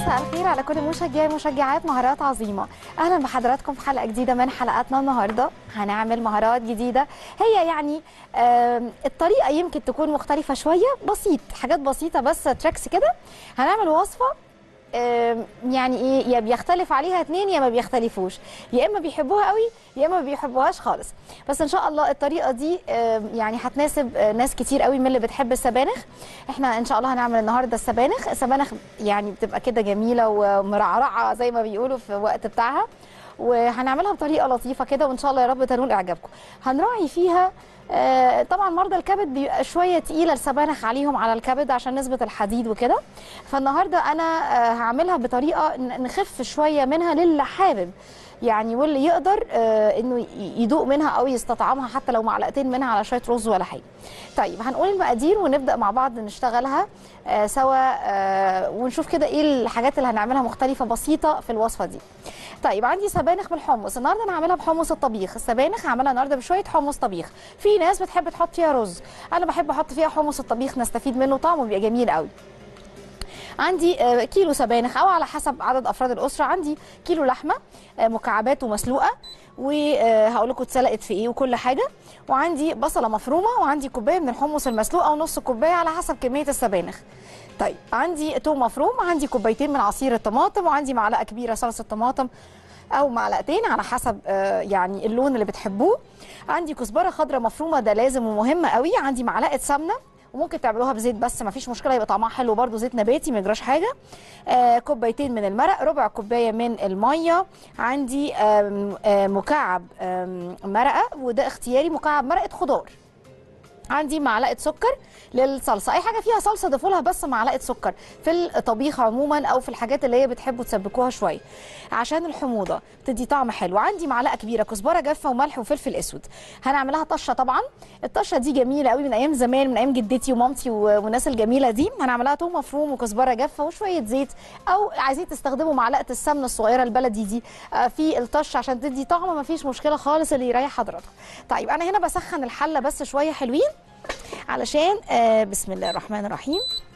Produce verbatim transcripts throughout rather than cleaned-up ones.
مساء الخير على كل مشجعي ومشجعات مهارات عظيمه. اهلا بحضراتكم في حلقه جديده من حلقاتنا. النهارده هنعمل مهارات جديده، هي يعني الطريقه يمكن تكون مختلفه شويه، بسيط، حاجات بسيطه بس تريكس كده. هنعمل وصفه يعني ايه، يا بيختلف عليها اتنين يا ما بيختلفوش، يا اما بيحبوها قوي يا اما ما بيحبوهاش خالص. بس ان شاء الله الطريقه دي يعني هتناسب ناس كتير قوي من اللي بتحب السبانخ. احنا ان شاء الله هنعمل النهارده السبانخ. السبانخ يعني بتبقى كده جميله ومرعرعه زي ما بيقولوا في وقت بتاعها، وهنعملها بطريقه لطيفه كده، وان شاء الله يا رب تنول اعجابكم. هنراعي فيها آه طبعا مرضى الكبد بيبقى شويه تقيله السبانخ عليهم على الكبد عشان نسبه الحديد وكده، فالنهارده انا آه هعملها بطريقه نخف شويه منها للي حابب يعني، واللي يقدر آه انه يدوق منها او يستطعمها حتى لو معلقتين منها على شويه رز ولا حاجه. طيب هنقول المقادير ونبدا مع بعض نشتغلها آه سوا آه ونشوف كده ايه الحاجات اللي هنعملها مختلفه بسيطه في الوصفه دي. طيب عندي سبانخ بالحمص، النهارده انا هعملها بحمص الطبيخ. السبانخ هعملها النهارده بشويه حمص طبيخ. في ناس بتحب تحط فيها رز، انا بحب احط فيها حمص الطبيخ، نستفيد منه، طعمه بيبقى جميل قوي. عندي كيلو سبانخ او على حسب عدد افراد الاسره. عندي كيلو لحمه مكعبات ومسلوقه، وهقول لكم اتسلقت في ايه وكل حاجه. وعندي بصله مفرومه، وعندي كوبايه من الحمص المسلوق او نص كوبايه على حسب كميه السبانخ. طيب عندي توم مفروم، عندي كوبايتين من عصير الطماطم، وعندي معلقه كبيره صلصه طماطم او معلقتين على حسب يعني اللون اللي بتحبوه. عندي كزبره خضراء مفرومه، ده لازم ومهم قوي. عندي معلقه سمنه، وممكن تعملوها بزيت بس ما فيش مشكله، يبقى طعمها حلو برده، زيت نباتي ما يجراش حاجه. آه كوبايتين من المرق، ربع كوبايه من الميه. عندي آم آم مكعب آم مرقه، وده اختياري، مكعب مرقه خضار. عندي معلقه سكر للصلصه، اي حاجه فيها صلصه ضيفوا لها بس معلقه سكر في الطبيخ عموما او في الحاجات اللي هي بتحبوا تسبكوها شويه عشان الحموضه بتدي طعم حلو. عندي معلقه كبيره كزبره جافه وملح وفلفل اسود. هنعملها طشه، طبعا الطشه دي جميله قوي من ايام زمان، من ايام جدتي ومامتي والناس الجميله دي. هنعملها توم مفروم وكزبره جافه وشويه زيت، او عايزين تستخدموا معلقه السمنه الصغيره البلدي دي في الطشه عشان تدي طعم، ما فيش مشكله خالص، اللي يريح حضراتكم. طيب انا هنا بسخن الحله بس شويه حلوين علشان آه بسم الله الرحمن الرحيم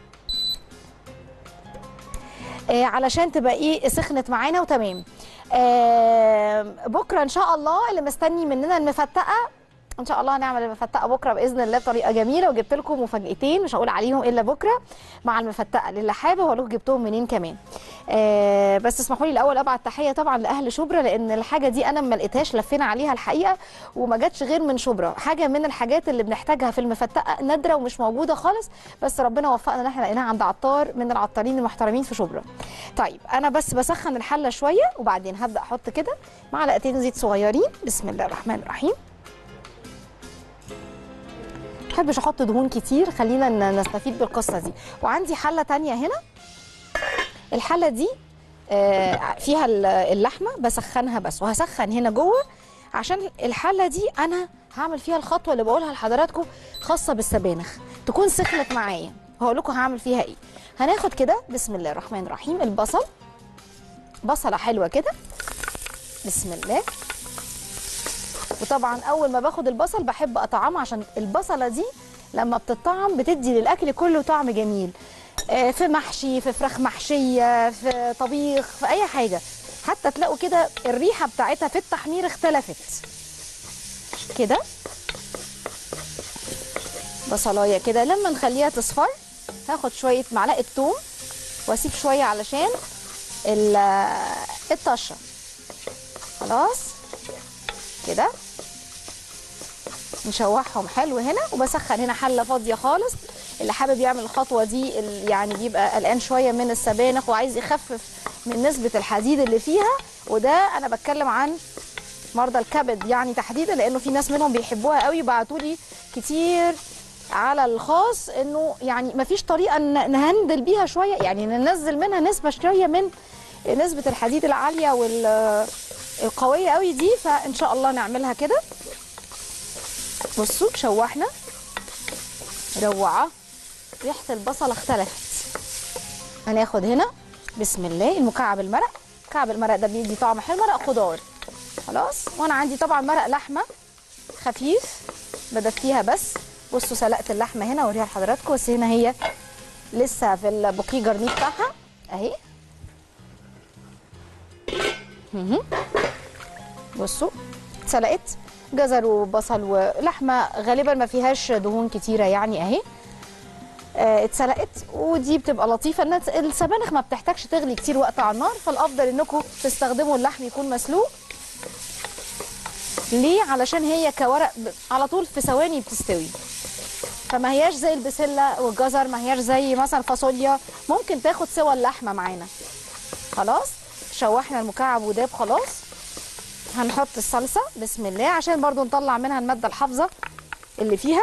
آه علشان تبقى ايه سخنت معانا وتمام. آه بكره ان شاء الله اللي مستني مننا المفتقه، ان شاء الله هنعمل المفتقه بكره باذن الله بطريقه جميله، وجبت لكم مفاجاتين مش هقول عليهم الا بكره مع المفتقه للي حابب، واقول لكم جبتهم منين كمان. آه بس اسمحوا لي الاول ابعت تحيه طبعا لاهل شبرا، لان الحاجه دي انا ما لقيتهاش، لفينا عليها الحقيقه وما جاتش غير من شبرا. حاجه من الحاجات اللي بنحتاجها في المفتقه نادره ومش موجوده خالص، بس ربنا وفقنا ان احنا لقيناها عند عطار من العطارين المحترمين في شبرا. طيب انا بس بسخن الحله شويه، وبعدين هبدا احط كده معلقتين زيت صغيرين. بسم الله الرحمن الرحيم. ما بحبش احط دهون كتير، خلينا نستفيد بالقصه دي. وعندي حله تانية هنا، الحله دي فيها اللحمه بسخنها بس، وهسخن هنا جوه عشان الحله دي انا هعمل فيها الخطوه اللي بقولها لحضراتكم خاصه بالسبانخ، تكون سخنت معايا. هقول لكم هعمل فيها ايه. هناخد كده بسم الله الرحمن الرحيم البصل، بصله حلوه كده بسم الله. وطبعا اول ما باخد البصل بحب اطعمه، عشان البصله دي لما بتطعم بتدي للاكل كله طعم جميل، في محشي، في فراخ محشيه، في طبيخ، في اي حاجه، حتى تلاقوا كده الريحه بتاعتها في التحمير اختلفت كده. بصلايه كده لما نخليها تصفر هاخد شويه معلقه توم واسيب شويه علشان الطشه. خلاص كده نشوحهم حلو هنا، وبسخن هنا حله فاضيه خالص. اللي حابب يعمل الخطوه دي يعني بيبقى قلقان شويه من السبانخ وعايز يخفف من نسبه الحديد اللي فيها، وده انا بتكلم عن مرضى الكبد يعني تحديدا، لانه في ناس منهم بيحبوها قوي، بعتوا لي كتير على الخاص انه يعني مفيش طريقه نهندل بيها شويه، يعني ننزل منها نسبه شويه من نسبه الحديد العاليه والقويه قوي دي، فان شاء الله نعملها كده. بصوا شوحنا روعه، ريحه البصل اختلفت. هناخد هنا بسم الله المكعب المرق، مكعب المرق ده بيدي طعم حلو، مرق خضار خلاص. وانا عندي طبعا مرق لحمه خفيف بدفيها بس. بصوا سلقت اللحمه هنا اوريها لحضراتكم، بس هنا هي لسه في البوكيه جرنيه بتاعها اهي مهم. بصوا اتسلقت، جزر وبصل ولحمه غالبا ما فيهاش دهون كتيره يعني اهي. اه اتسلقت، ودي بتبقى لطيفه ان السبانخ ما بتحتاجش تغلي كتير وقت على النار، فالافضل انكم تستخدموا اللحم يكون مسلوق. ليه؟ علشان هي كورق على طول في ثواني بتستوي، فما هياش زي البسله والجزر، ما هياش زي مثلا فاصوليا ممكن تاخد سوى اللحمه معانا. خلاص شوحنا المكعب وداب خلاص. هنحط الصلصه بسم الله عشان برضو نطلع منها الماده الحافظه اللي فيها.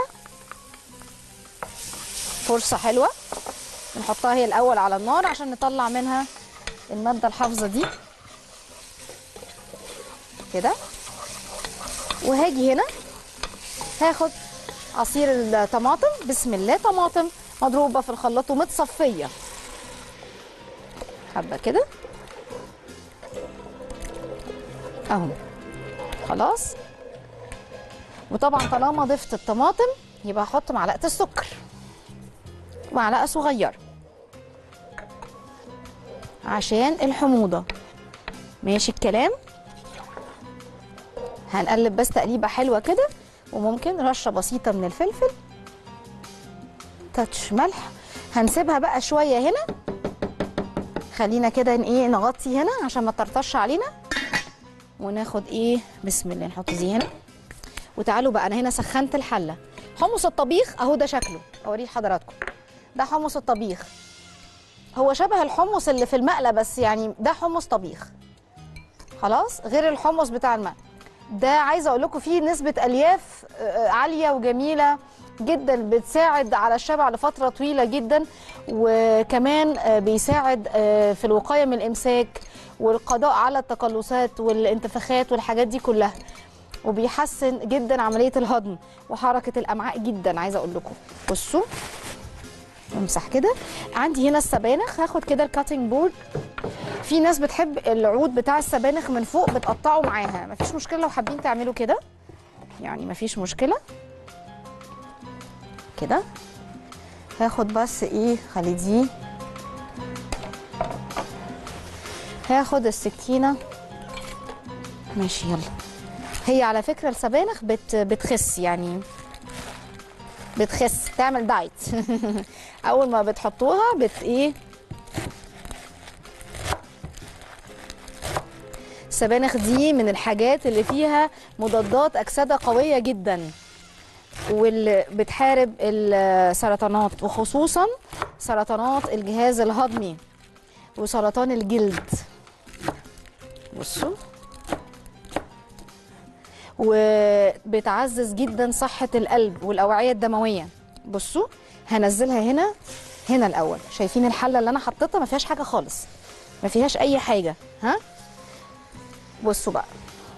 فرصه حلوه نحطها هي الاول على النار عشان نطلع منها الماده الحافظه دي كده. وهاجي هنا هاخد عصير الطماطم بسم الله، طماطم مضروبه في الخلاط ومتصفيه حبه كده اهو خلاص. وطبعا طالما ضفت الطماطم يبقى هحط معلقه السكر، معلقه صغيره عشان الحموضه. ماشي الكلام. هنقلب بس تقليبه حلوه كده، وممكن رشه بسيطه من الفلفل، تاتش ملح. هنسيبها بقى شويه هنا، خلينا كده ايه نغطي هنا عشان ما تطرطش علينا. وناخد ايه بسم الله نحط دي هنا. وتعالوا بقى انا هنا سخنت الحله. حمص الطبيخ اهو ده شكله، اوريه لحضراتكم. ده حمص الطبيخ، هو شبه الحمص اللي في المقلى بس يعني ده حمص طبيخ خلاص، غير الحمص بتاع المقلى. ده عايزه اقول لكم فيه نسبه الياف عاليه وجميله جدا، بتساعد على الشبع لفتره طويله جدا، وكمان بيساعد في الوقايه من الامساك والقضاء على التقلصات والانتفاخات والحاجات دي كلها، وبيحسن جدا عمليه الهضم وحركه الامعاء جدا. عايزه اقول لكم بصوا امسح كده. عندي هنا السبانخ، هاخد كده الكاتنج بورد. في ناس بتحب العود بتاع السبانخ من فوق بتقطعه معاها، مفيش مشكله لو حابين تعملوا كده يعني مفيش مشكله كده. هاخد بس ايه خلي دي، هاخد السكينه ماشي يلا. هي على فكره السبانخ بت بتخس يعني بتخس، تعمل دايت اول ما بتحطوها بت ايه. السبانخ دي من الحاجات اللي فيها مضادات اكسده قويه جدا، واللي بتحارب السرطانات وخصوصا سرطانات الجهاز الهضمي وسرطان الجلد. بصوا وبتعزز جدا صحه القلب والاوعيه الدمويه. بصوا هنزلها هنا هنا الاول. شايفين الحله اللي انا حطيتها ما فيهاش حاجه خالص، ما فيهاش اي حاجه. ها بصوا بقى،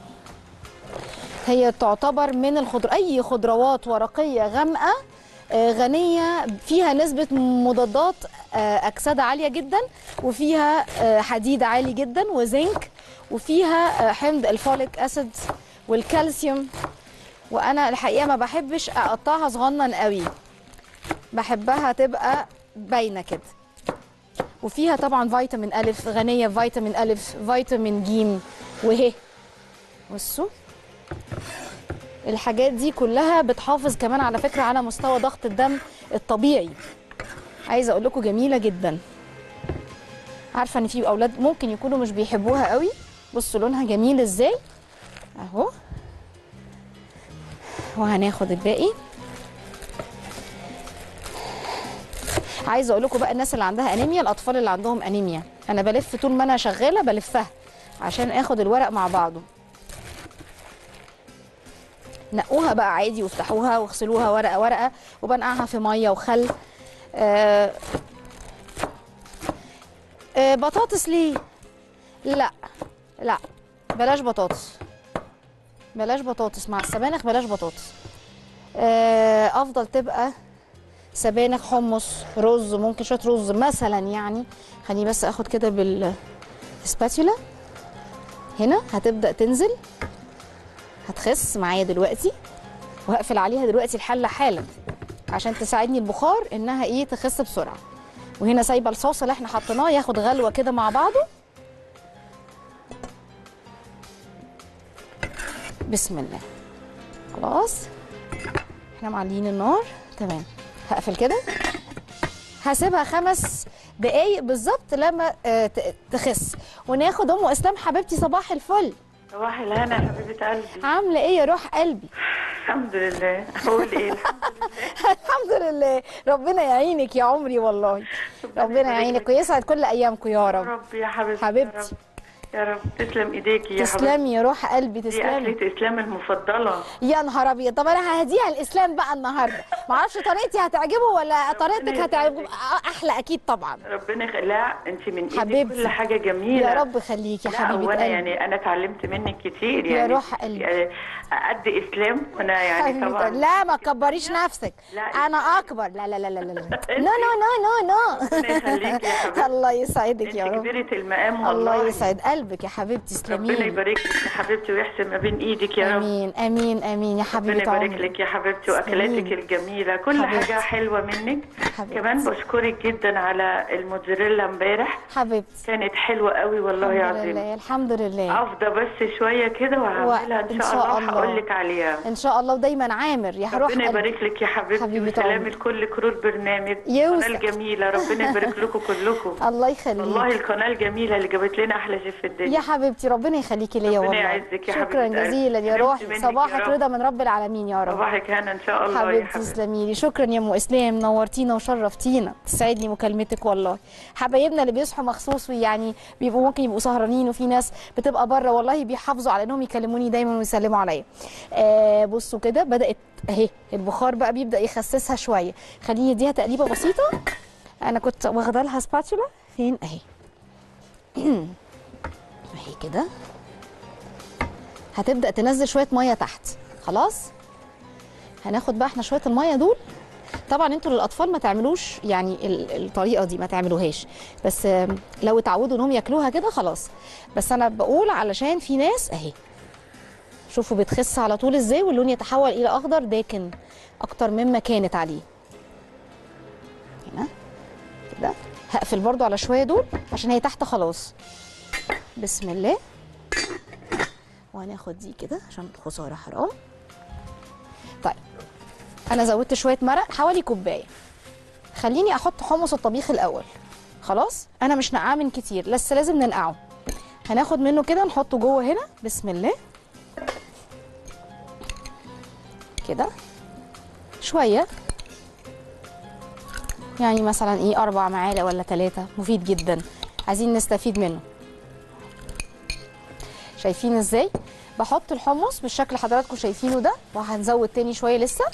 هي تعتبر من الخضر اي خضروات ورقيه غامقه غنيه فيها نسبه مضادات اكسده عاليه جدا، وفيها حديد عالي جدا وزنك، وفيها حمض الفوليك اسيد والكالسيوم. وانا الحقيقه ما بحبش اقطعها صغنن قوي، بحبها تبقى باينه كده. وفيها طبعا فيتامين الف، غنيه بفيتامين الف، فيتامين ج وه. بصوا الحاجات دي كلها بتحافظ كمان على فكره على مستوى ضغط الدم الطبيعي. عايزه اقول لكم جميله جدا. عارفه ان في اولاد ممكن يكونوا مش بيحبوها قوي. بصوا لونها جميل ازاي اهو. وهناخد الباقي. عايزه اقول لكم بقى الناس اللي عندها انيميا، الاطفال اللي عندهم انيميا، انا بلف طول ما انا شغاله بلفها عشان اخد الورق مع بعضه. نقوها بقى عادي وافتحوها واغسلوها ورقه ورقه، وبنقعها في ميه وخل. آه آه بطاطس ليه؟ لا لا بلاش بطاطس، بلاش بطاطس مع السبانخ، بلاش بطاطس. آه افضل تبقى سبانخ، حمص، رز، ممكن شويه رز مثلا يعني. خليني بس اخد كده بالسباتولا هنا. هتبدا تنزل، هتخس معايا دلوقتي، وهقفل عليها دلوقتي الحله حالا عشان تساعدني البخار انها ايه تخس بسرعه. وهنا سايبه الصوص اللي احنا حطيناه ياخد غلوه كده مع بعضه. بسم الله. خلاص احنا معلين النار تمام. هقفل كده، هسيبها خمس دقايق بالظبط لما آه تخس. وناخد ام اسلام حبيبتي. صباح الفل. صباح الهنا يا حبيبه قلبي. عامله ايه يا روح قلبي؟ الحمد لله. اقول ايه؟ الحمد لله. الحمد لله. ربنا يعينك يا عمري والله. ربنا يعينك ويسعد كل ايامكم يا رب. يا رب يا حبيبتي. حبيبتي يا رب تسلم ايديكي يا حبيبتي. تسلمي يا روح قلبي تسلمي. دي اكلة اسلام المفضله. يا نهار ابيض. طب انا ههديها الاسلام بقى النهارده. ما اعرفش طريقتي هتعجبه ولا طريقتك هتعجبه. احلى اكيد طبعا. ربنا يخليك. لا انت من ايدك حبيبتي. كل حاجه جميله. يا رب خليكي يا حبيبتي. وانا يعني انا اتعلمت منك كتير يعني. يا روح قلبي. قد اسلام وانا يعني طبعا. لا ما تكبريش نفسك. انا اكبر. لا لا لا لا لا لا نو نو نو نو. ربنا يخليكي يا حبيبتي. الله يسعدك يا رب. انت كبيره المقام والله. الله يسعد قلبك يا حبيبتي. تسلمي. ربنا يبارك لك يا حبيبتي ويحسن ما بين ايدك يا رب. امين امين امين يا حبيبتي. ربنا يبارك لك يا حبيبتي واكلاتك الجميله كل حبيبتي. حاجه حلوه منك حبيبتي. كمان بشكرك جدا على الموتزاريلا امبارح حبيبتي. كانت حلوه قوي والله العظيم. الحمد لله الحمد لله. افضى بس شويه كده وهعملها ان شاء, شاء الله وهقول لك عليها ان شاء الله. ودايما عامر يا روح. ربنا يبارك لك يا حبيبتي وسلام لكل كرو البرنامج. القناه الجميله ربنا يبارك لكم كلكم. الله يخليك. والله القناه الجميله اللي جابت لنا احلى شيف في الدنيا يا حبيبتي. ربنا يخليكي ليا والله. ربنا يعزك يا شكرا جزيلا يا روحي. صباحك رضا من رب العالمين يا رب. صباحك هنا ان شاء الله حبيبتي. يا حبيبتي تسلمي لي. شكرا يا ام اسلام. نورتينا وشرفتينا. تسعدني مكالمتك والله. حبايبنا اللي بيصحوا مخصوص ويعني بيبقوا ممكن يبقوا سهرانين وفي ناس بتبقى بره والله بيحافظوا على انهم يكلموني دايما ويسلموا عليا. آه بصوا كده بدات اهي البخار بقى بيبدا يخسسها شويه. خليني اديها تقليبه بسيطه. انا كنت واخده لها سباتشولا فين اهي. اهي كده هتبدا تنزل شويه ميه تحت. خلاص هناخد بقى احنا شويه الميه دول. طبعا انتوا للاطفال ما تعملوش يعني الطريقه دي ما تعملوهاش، بس لو اتعودوا انهم ياكلوها كده خلاص. بس انا بقول علشان في ناس اهي شوفوا بتخس على طول ازاي واللون يتحول الى اخضر داكن اكتر مما كانت عليه. هنا كده هقفل برضو على شويه دول عشان هي تحت خلاص. بسم الله. وهناخد دي كده عشان خساره حرام. طيب انا زودت شويه مرق حوالي كوبايه. خليني احط حمص الطبيخ الاول. خلاص انا مش نقعاه من كتير بس لازم ننقعه. هناخد منه كده نحطه جوه هنا. بسم الله. كده شويه يعني مثلا ايه اربع معالق ولا ثلاثه. مفيد جدا عايزين نستفيد منه. شايفين ازاي بحط الحمص بالشكل اللي حضراتكم شايفينه ده. وهنزود تاني شويه لسه.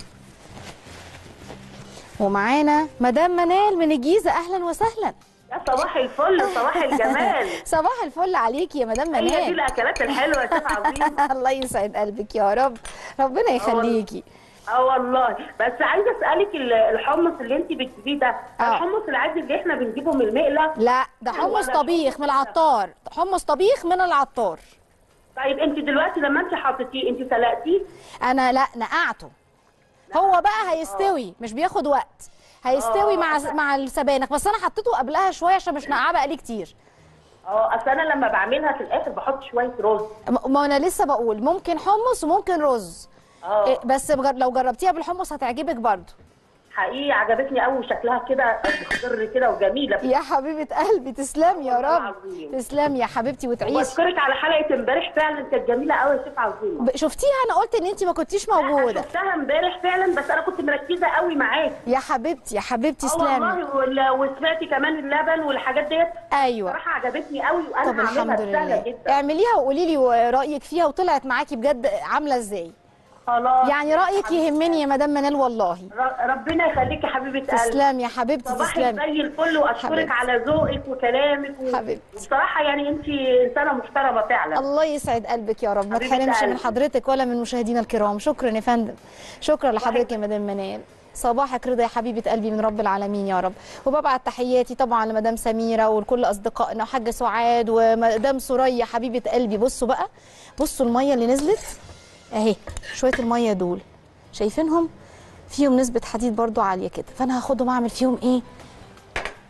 ومعانا مدام منال من الجيزه. اهلا وسهلا. يا صباح الفل وصباح الجمال. صباح الفل عليكي يا مدام منال. هي دي الاكلات الحلوه يا شيف عظيم. الله يسعد قلبك يا رب. ربنا يخليكي. اه والله. بس عايزه اسالك الحمص اللي انت بتجيبيه ده آه. الحمص العادي اللي احنا بنجيبه من المقله؟ لا ده حمص طبيخ من العطار. حمص طبيخ من العطار. طيب انت دلوقتي لما انت حطيتيه انت سلقتيه؟ انا لا نقعته. هو بقى هيستوي. أوه. مش بياخد وقت. هيستوي مع مع السبانخ. بس انا حطيته قبلها شويه عشان مش نقعاه بقالي كتير. اه اصل انا لما بعملها في الاخر بحط شويه رز. ما انا لسه بقول ممكن حمص وممكن رز. اه بس لو جربتيها بالحمص هتعجبك برضو. حقيقي عجبتني قوي وشكلها كده مخضر كده وجميله. يا حبيبه قلبي تسلمي يا رب. تسلمي يا حبيبتي وتعيشي. بشكرك على حلقه امبارح فعلا كانت جميله قوي يا شيف عظيمه. شفتيها؟ انا قلت ان انت ما كنتيش موجوده. شفتها امبارح فعلا بس انا كنت مركزه قوي معاكي. يا حبيبتي يا حبيبتي تسلمي. اه والله. وسمعتي كمان اللبن والحاجات ديت. ايوه بصراحه عجبتني قوي وانا طب الحمد لله. جدا. اعمليها وقولي لي رايك فيها وطلعت معاكي بجد عامله ازاي. خلاص يعني رايك يهمني يا مدام منال والله. ربنا يخليكي يا حبيبه قلبي. تسلمي يا حبيبتي. تسلمي زي الفل واشكرك على ذوقك وكلامك و... حبيبتي. وبصراحه يعني انت انسانه محترمه فعلا. الله يسعد قلبك يا رب. ما تحرمش من حضرتك ولا من مشاهدينا الكرام. شكرا يا فندم. شكرا لحضرتك يا مدام منال. صباحك رضا يا حبيبه قلبي من رب العالمين يا رب. وببعت تحياتي طبعا لمدام سميره ولكل اصدقائنا وحاجه سعاد ومدام سوريا حبيبه قلبي. بصوا بقى بصوا الميه اللي نزلت اهي. شويه الميه دول شايفينهم فيهم نسبه حديد برضو عاليه كده. فانا هاخدهم اعمل فيهم ايه.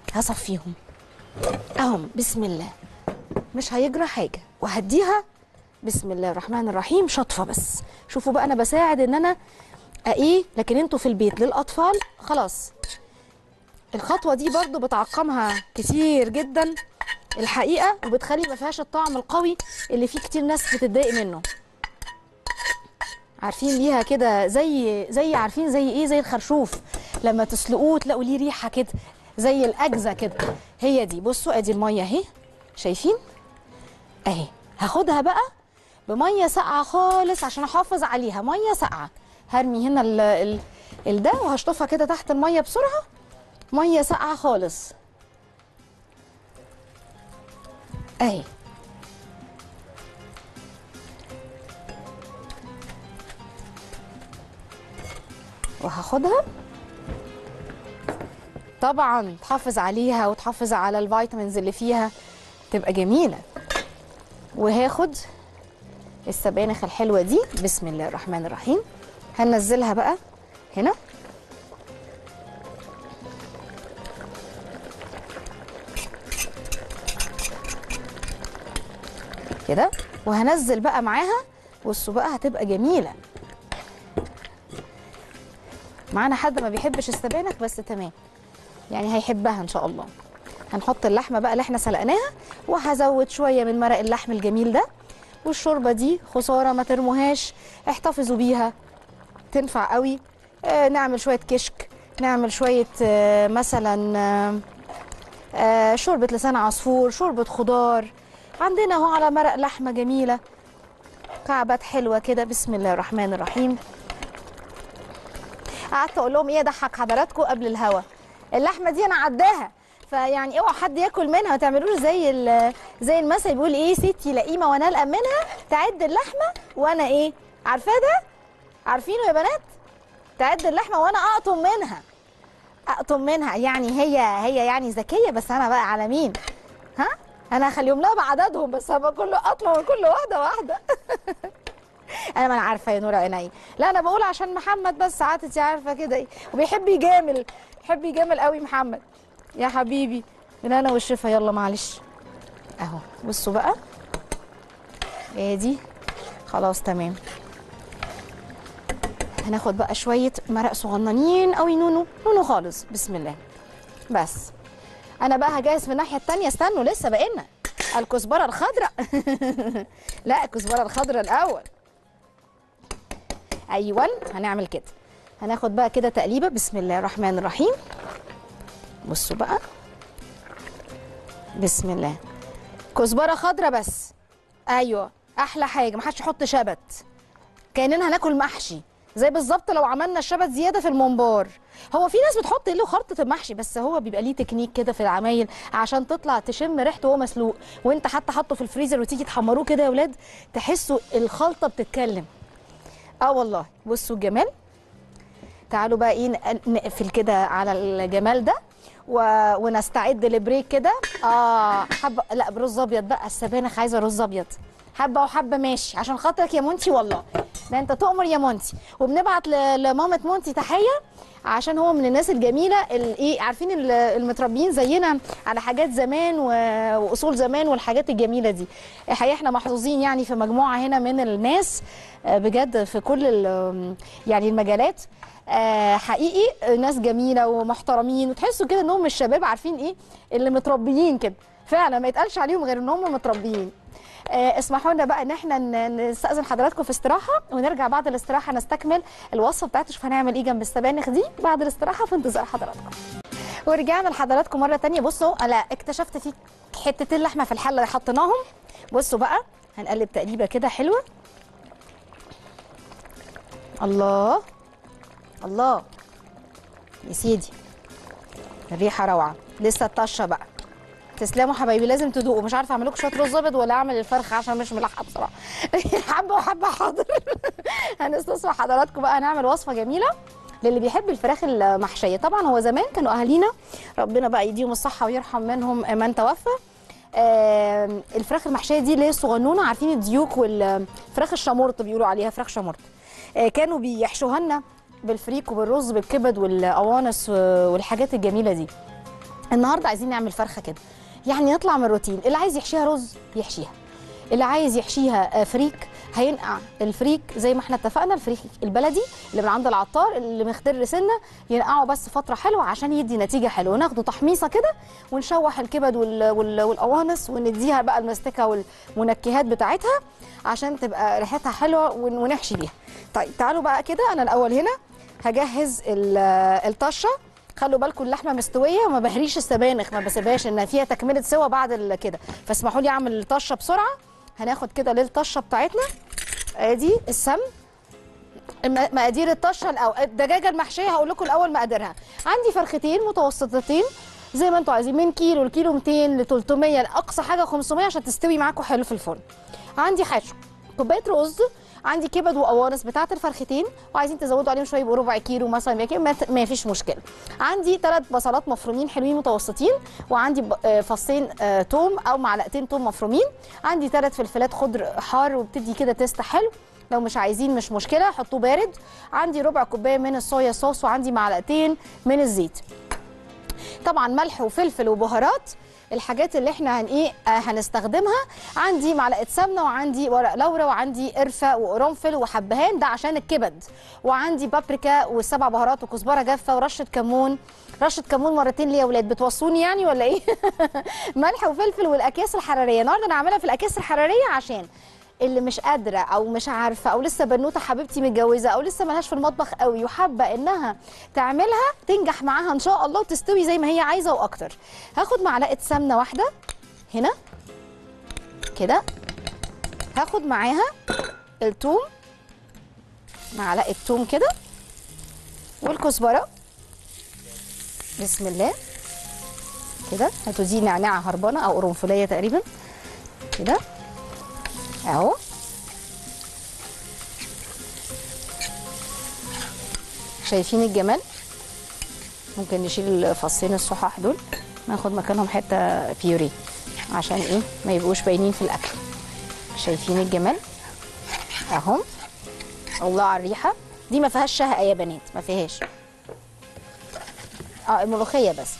هصفيهم اهم. بسم الله. مش هيجرى حاجه. وهديها بسم الله الرحمن الرحيم. شطفه بس، شوفوا بقى انا بساعد ان انا ايه، لكن انتوا في البيت للاطفال خلاص. الخطوه دي برضو بتعقمها كتير جدا الحقيقه، وبتخلي ما فيهاش الطعم القوي اللي فيه كتير ناس بتتضايق منه. عارفين ليها كده زي زي عارفين زي ايه، زي الخرشوف لما تسلقوه تلاقوا ليه ريحه كده زي الاجزه كده. هي دي. بصوا ادي الميه اهي، شايفين اهي. هاخدها بقى بميه ساقعه خالص عشان احافظ عليها، ميه ساقعه. هرمي هنا ال ال ال ده وهشطفها كده تحت الميه بسرعه، ميه ساقعه خالص اهي. وهاخدها طبعا تحافظ عليها وتحافظ على الفيتامينز اللي فيها، تبقى جميله. وهاخد السبانخ الحلوه دي بسم الله الرحمن الرحيم، هننزلها بقى هنا كده، وهنزل بقى معاها. بصوا بقى هتبقى جميله. معانا حد ما بيحبش السبانخ بس تمام، يعني هيحبها ان شاء الله. هنحط اللحمه بقى اللي احنا سلقناها، وهزود شويه من مرق اللحم الجميل ده. والشوربه دي خساره ما ترموهاش، احتفظوا بيها، تنفع قوي. آه نعمل شويه كشك، نعمل شويه آه مثلا آه آه شوربه لسان عصفور، شوربه خضار. عندنا اهو على مرق لحمه جميله، كعبات حلوه كده. بسم الله الرحمن الرحيم. قعدت اقول لهم ايه اضحك حضراتكم قبل الهوا، اللحمه دي انا عداها، فيعني اوعوا حد ياكل منها، ما تعملوش زي زي المثل بيقول ايه، ستي لئيمه وانا القم منها. تعد اللحمه وانا ايه، عارفاه ده، عارفينه يا بنات؟ تعد اللحمه وانا اقطم منها، اقطم منها. يعني هي هي يعني ذكيه، بس انا بقى على مين؟ ها؟ انا هخليهم لها بعددهم، بس هبقى كله قطمه من كل واحده واحده. انا ما انا عارفه يا نور عيني، لا انا بقول عشان محمد بس، ساعات انت عارفه كده ايه، وبيحب يجامل، بيحب يجامل قوي محمد يا حبيبي. من انا والشفا. يلا معلش اهو. بصوا بقى ادي خلاص تمام. هناخد بقى شويه مرق صغننين قوي، نونو نونو خالص. بسم الله. بس انا بقى هجهز في الناحيه الثانيه، استنوا لسه بقينا الكزبره الخضراء. لا الكزبره الخضراء الاول. ايوه هنعمل كده. هناخد بقى كده تقليبه. بسم الله الرحمن الرحيم. بصوا بقى بسم الله. كزبره خضراء بس. ايوه احلى حاجه، ما حدش يحط شبت، كاننا هناكل محشي زي بالظبط لو عملنا الشبت زياده في الممبار. هو في ناس بتحط له خلطه المحشي، بس هو بيبقى ليه تكنيك كده في العمايل عشان تطلع تشم ريحته وهو مسلوق، وانت حتى حاطه في الفريزر وتيجي تحمروه كده يا ولاد تحسوا الخلطه بتتكلم. اه والله. بصوا الجمال. تعالوا بقى ايه نقفل كده على الجمال ده و... ونستعد لبريك كده. اه حبه لا برز ابيض بقى، السبانخ عايزه رز ابيض، حبه وحبه ماشي عشان خاطرك يا مونتي، والله ده انت تؤمر يا مونتي. وبنبعت ل... لمامه مونتي تحيه، عشان هو من الناس الجميله الايه، عارفين المتربيين زينا على حاجات زمان و... واصول زمان والحاجات الجميله دي. الحقيقه احنا محظوظين يعني في مجموعه هنا من الناس بجد في كل يعني المجالات. آه حقيقي ناس جميله ومحترمين، وتحسوا كده انهم الشباب عارفين ايه اللي متربيين كده فعلا، ما يتقالش عليهم غير ان هم متربيين. آه اسمحوا لنا بقى ان احنا نستأذن حضراتكم في استراحه، ونرجع بعد الاستراحه نستكمل الوصفه بتاعتنا، شوف هنعمل ايه جنب السبانخ دي بعد الاستراحه، في انتظار حضراتكم. ورجعنا لحضراتكم مره ثانيه. بصوا انا اكتشفت في حتتين لحمه في الحله اللي حطيناهم. بصوا بقى هنقلب تقليبه كده حلوه. الله الله يا سيدي، الريحه روعه. لسه الطشه بقى. تسلموا حبايبي، لازم تدوقوا. مش عارفه اعمل لكم شويه رز ابيض ولا اعمل الفرخه عشان مش ملاحقه بصراحه. حبه وحبه حاضر. هنستصفى حضراتكم بقى، هنعمل وصفه جميله للي بيحب الفراخ المحشيه. طبعا هو زمان كانوا اهالينا ربنا بقى يديهم الصحه ويرحم منهم من توفى، آه الفراخ المحشيه دي اللي هي الصغنونه، عارفين الديوك والفراخ الشمورط بيقولوا عليها فراخ شمورط، آه كانوا بيحشوها لنا بالفريك وبالرز بالكبد والقوانص والحاجات الجميله دي. النهارده عايزين نعمل فرخه كده، يعني نطلع من الروتين. اللي عايز يحشيها رز يحشيها، اللي عايز يحشيها فريك هينقع الفريك زي ما احنا اتفقنا، الفريك البلدي اللي من عند العطار اللي مخضر سنه، ينقعه بس فتره حلوه عشان يدي نتيجه حلوه. ناخده تحميصه كده ونشوح الكبد وال... وال... والقوانص ونديها بقى المستكه والمنكهات بتاعتها عشان تبقى ريحتها حلوه ونحشي بيها. طيب تعالوا بقى كده، انا الاول هنا هجهز الطشه. خلوا بالكم اللحمه مستويه وما بهريش السبانخ، ما بسيبهاش ان فيها تكمله سوا بعد كده، فاسمحوا لي اعمل الطشه بسرعه. هناخد كده للطشه بتاعتنا ادي السمن، مقادير الطشه الاول. الدجاجه المحشيه هقول لكم الاول مقاديرها. عندي فرختين متوسطتين زي ما انتم عايزين، من كيلو لكيلو مئتين ل ثلاثمية لاقصى حاجه خمسمية عشان تستوي معاكم حلو في الفرن. عندي حشو كوبايه رز، عندي كبد وقوانص بتاعه الفرختين، وعايزين تزودوا عليهم شويه يبقوا ربع كيلو مثلا، ما فيش مشكله. عندي ثلاث بصلات مفرومين حلوين متوسطين، وعندي فصين توم او معلقتين توم مفرومين، عندي ثلاث فلفلات خضر حار وبتدي كده تيست حلو. لو مش عايزين مش مشكله حطوه بارد. عندي ربع كوبايه من الصويا صوص، وعندي معلقتين من الزيت. طبعا ملح وفلفل وبهارات الحاجات اللي احنا هن ايه آه هنستخدمها. عندي معلقه سمنه، وعندي ورق لورا، وعندي قرفه وقرنفل وحبهان ده عشان الكبد، وعندي بابريكا وسبع بهارات وكزبره جافه ورشه كمون. رشه كمون مرتين ليه يا ولاد؟ بتوصوني يعني ولا ايه؟ ملح وفلفل والاكياس الحراريه. النهارده انا هعملها في الاكياس الحراريه عشان اللي مش قادره او مش عارفه او لسه بنوته حبيبتي متجوزه او لسه ملهاش في المطبخ قوي وحابه انها تعملها تنجح معاها ان شاء الله وتستوي زي ما هي عايزه واكتر. هاخد معلقه سمنه واحده هنا كده، هاخد معاها الثوم، معلقه ثوم كده، والكزبره بسم الله كده. هاتوا دي نعناع هربانه او قرنفليه تقريبا كده اهو. شايفين الجمال؟ ممكن نشيل الفصين الصحاح دول ناخد مكانهم حته بيوري عشان ايه ما يبقوش باينين في الاكل. شايفين الجمال اهو؟ الله على الريحه دي، ما فيهاش شهقه يا بنات، ما فيهاش. اه الملوخيه بس.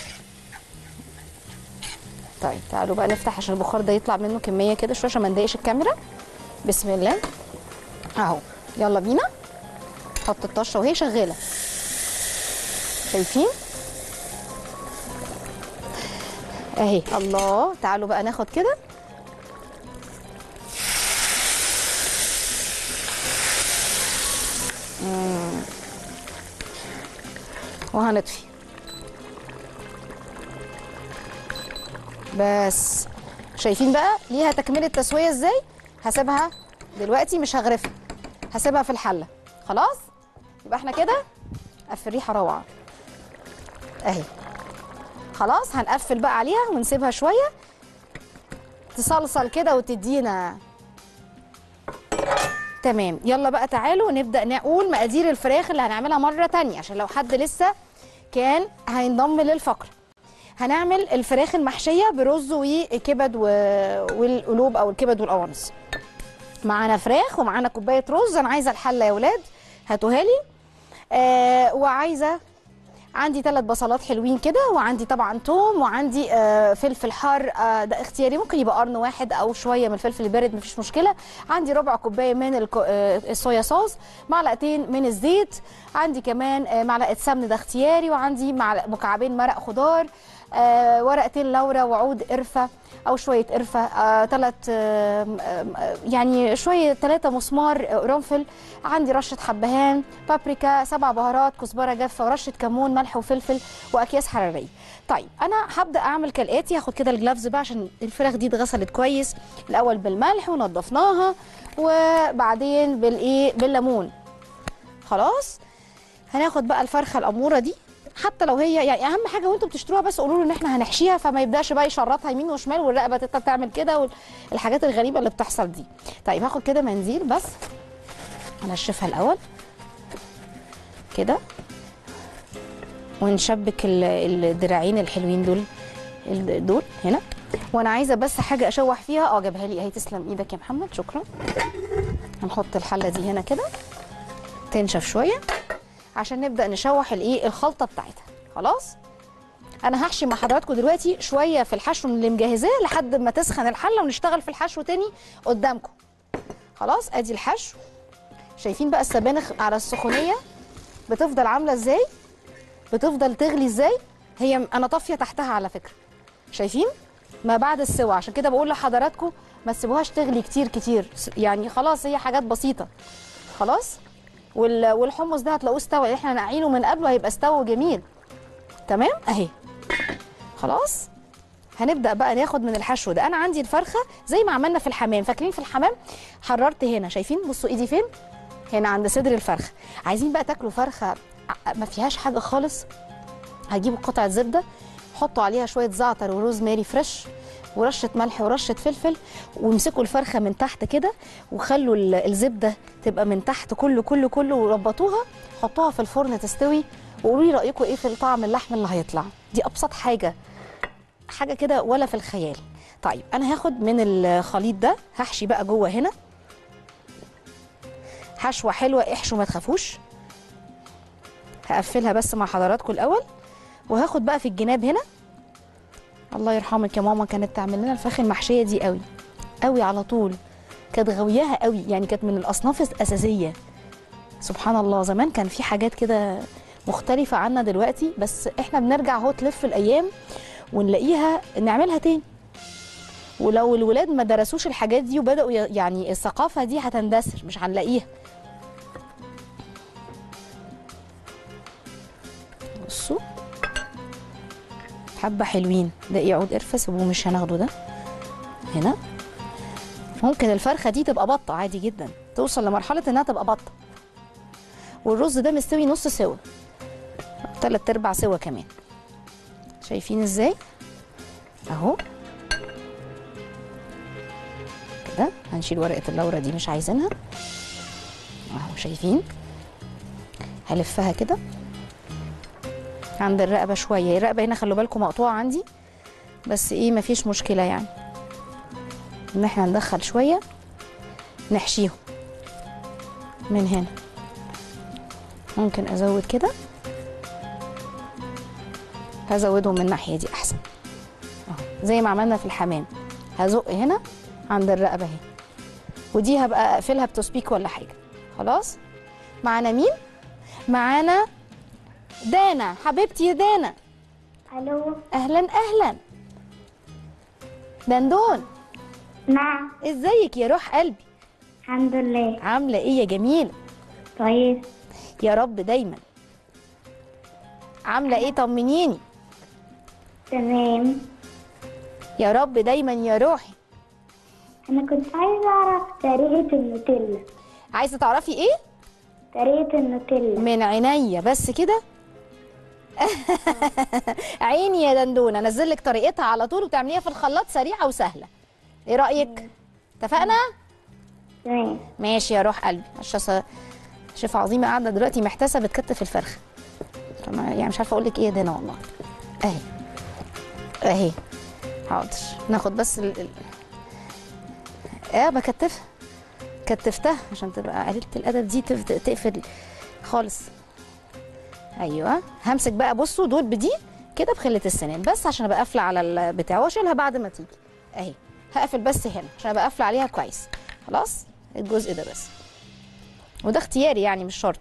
طيب تعالوا بقى نفتح عشان البخار ده يطلع منه كميه كده شويه عشان ما نضايقش الكاميرا. بسم الله اهو، يلا بينا نحط الطشه وهي شغاله. شايفين اهي؟ الله. تعالوا بقى ناخد كده مم. وهنطفي بس. شايفين بقى ليها تكمله تسويه ازاي؟ هسيبها دلوقتي مش هغرفها، هسيبها في الحله خلاص. يبقى احنا كده قفل ريحه روعه اهي. خلاص هنقفل بقى عليها ونسيبها شويه تصلصل كده وتدينا تمام. يلا بقى تعالوا نبدا نقول مقادير الفراخ اللي هنعملها مره تانية عشان لو حد لسه كان هينضم للفقره. هنعمل الفراخ المحشيه برز وكبد والقلوب او الكبد والقوانص. معانا فراخ ومعانا كوبايه رز. انا عايزه الحله يا ولاد هاتوها لي. آه وعايزه عندي ثلاث بصلات حلوين كده، وعندي طبعا توم، وعندي آه فلفل حار آه ده اختياري، ممكن يبقى قرن واحد او شويه من الفلفل البارد مفيش مشكله. عندي ربع كوبايه من آه الصويا صوص، معلقتين من الزيت، عندي كمان آه معلقه سمن ده اختياري، وعندي مكعبين مرق خضار، آه ورقتين لورا وعود قرفه او شويه قرفه، ثلاث آه آه يعني شويه ثلاثه مسمار قرنفل، عندي رشه حبهان، بابريكا، سبع بهارات، كزبره جافه، ورشه كمون، ملح وفلفل، واكياس حراريه. طيب انا هبدا اعمل كالاتي. هاخد كده الجلافز بقى عشان الفراخ دي اتغسلت كويس الاول بالملح ونضفناها، وبعدين بالايه بالليمون. خلاص هناخد بقى الفرخه الاموره دي، حتى لو هي يعني اهم حاجه وانتوا بتشتروها بس قولوا له ان احنا هنحشيها، فما يبداش بقى يشرطها يمين وشمال والرقبه تبقى تعمل كده والحاجات الغريبه اللي بتحصل دي. طيب هاخد كده منزيل بس هنشفها الاول كده، ونشبك الدراعين الحلوين دول دول هنا. وانا عايزه بس حاجه اشوح فيها. اه جابها لي اهي، تسلم ايدك يا محمد شكرا. هنحط الحله دي هنا كده تنشف شويه عشان نبدا نشوح الايه الخلطه بتاعتها. خلاص انا هحشي مع حضراتكم دلوقتي شويه في الحشو اللي مجهزاه لحد ما تسخن الحله ونشتغل في الحشو تاني قدامكم. خلاص ادي الحشو. شايفين بقى السبانخ على السخونيه بتفضل عامله ازاي، بتفضل تغلي ازاي. هي انا طافيه تحتها على فكره، شايفين ما بعد السوا. عشان كده بقول لحضراتكم ما تسيبوهاش تغلي كتير كتير، يعني خلاص هي حاجات بسيطه. خلاص والحمص ده هتلاقوه استوى، احنا نقعينه من قبل هيبقى استوى جميل. تمام اهي. خلاص هنبدا بقى ناخد من الحشو ده. انا عندي الفرخه زي ما عملنا في الحمام، فاكرين في الحمام حررت هنا، شايفين بصوا ايدي فين هنا عند صدر الفرخه. عايزين بقى تاكلوا فرخه ما فيهاش حاجه خالص، هتجيبوا قطعه زبده حطوا عليها شويه زعتر وروزماري فريش ورشه ملح ورشه فلفل، وامسكوا الفرخه من تحت كده وخلوا الزبده تبقى من تحت كله كله كله وربطوها، حطوها في الفرن تستوي وقولوا لي رايكم ايه في طعم اللحم اللي هيطلع. دي ابسط حاجه، حاجه كده ولا في الخيال. طيب انا هاخد من الخليط ده هحشي بقى جوه هنا حشوه حلوه، احشوا ما تخافوش. هقفلها بس مع حضراتكم الاول، وهاخد بقى في الجناب هنا. الله يرحمك يا ماما كانت تعمل لنا الفراخ المحشيه دي قوي قوي على طول، كانت غاوياها قوي، يعني كانت من الاصناف الاساسيه. سبحان الله زمان كان في حاجات كده مختلفه عنا دلوقتي، بس احنا بنرجع اهو تلف الايام ونلاقيها نعملها تاني. ولو الولاد ما درسوش الحاجات دي وبداوا يعني الثقافه دي هتندثر، مش هنلاقيها. بصوا حبه حلوين. ده ايه عود قرفه، سيبوه مش هناخده ده هنا. ممكن الفرخه دي تبقى بطه عادي جدا، توصل لمرحله انها تبقى بطه. والرز ده مستوي نص سوا، تلات ارباع سوا كمان. شايفين ازاي اهو كده. هنشيل ورقه اللورة دي مش عايزينها اهو، شايفين. هلفها كده عند الرقبه شويه. الرقبه هنا خلوا بالكم مقطوعه عندي، بس ايه مفيش مشكله يعني ان احنا ندخل شويه نحشيهم من هنا. ممكن ازود كده، هزودهم من الناحيه دي احسن اهو زي ما عملنا في الحمام. هزق هنا عند الرقبه اهي، ودي هبقى اقفلها بتسبيك ولا حاجه. خلاص معانا مين؟ معانا دانا حبيبتي يا دانا. الو اهلا اهلا دندون. نعم ازيك يا روح قلبي؟ الحمد لله. عامله ايه يا جميله؟ كويس يا رب دايما. عامله ايه طمنيني؟ تمام يا رب دايما يا روحي. انا كنت عايزه اعرف طريقه النوتيلا. عايزه تعرفي ايه؟ طريقه النوتيلا. من عينيا بس كده. عيني يا دندونه، انزل لك طريقتها على طول وتعمليها في الخلاط سريعه وسهله. ايه رايك؟ اتفقنا؟ تمام ماشي يا روح قلبي. الشيف شيف عظيمه قاعده دلوقتي محتاسه بتكتف الفرخه، يعني مش عارفه اقول لك ايه يا دانا والله. اهي اهي حاضر. ناخد بس ال... ال... اه بكتفها، كتفتها عشان تبقى قليله الادب دي تف... تقفل خالص. ايوه همسك بقى، بصوا دول بدي كده بخله السنان بس عشان ابقى قافله على البتاع واشيلها بعد ما تيجي اهي. هقفل بس هنا عشان ابقى قافله عليها كويس. خلاص الجزء ده بس، وده اختياري يعني مش شرط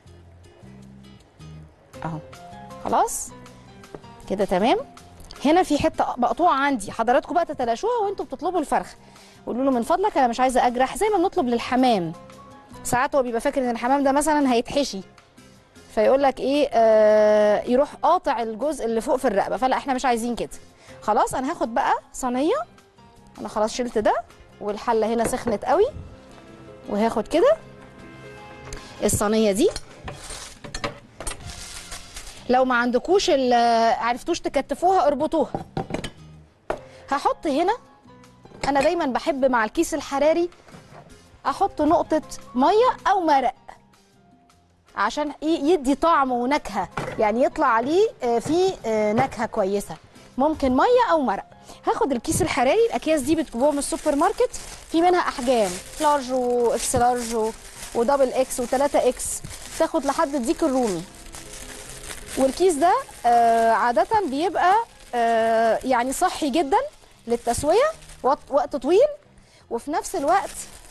اهو. خلاص كده تمام. هنا في حته مقطوعه عندي، حضراتكم بقى تتلاشوها وانتوا بتطلبوا الفرخه. قولوا له من فضلك انا مش عايزه اجرح، زي ما بنطلب للحمام. ساعات هو بيبقى فاكر ان الحمام ده مثلا هيتحشي، فيقول لك ايه آه يروح قاطع الجزء اللي فوق في الرقبه، فلا احنا مش عايزين كده. خلاص انا هاخد بقى صينيه، انا خلاص شلت ده والحله هنا سخنت قوي، وهاخد كده الصينيه دي. لو ما عندكوش عرفتوش تكتفوها اربطوها. هحط هنا، انا دايما بحب مع الكيس الحراري احط نقطه ميه او مرق عشان يدي طعم ونكهه، يعني يطلع عليه فيه نكهه كويسه. ممكن ميه او مرق. هاخد الكيس الحراري، الاكياس دي بتجيبوها من السوبر ماركت، في منها احجام لارج واكس لارج ودبل اكس وتلاتة اكس، تاخد لحد الديك الرومي. والكيس ده آه عاده بيبقى آه يعني صحي جدا للتسويه وقت طويل، وفي نفس الوقت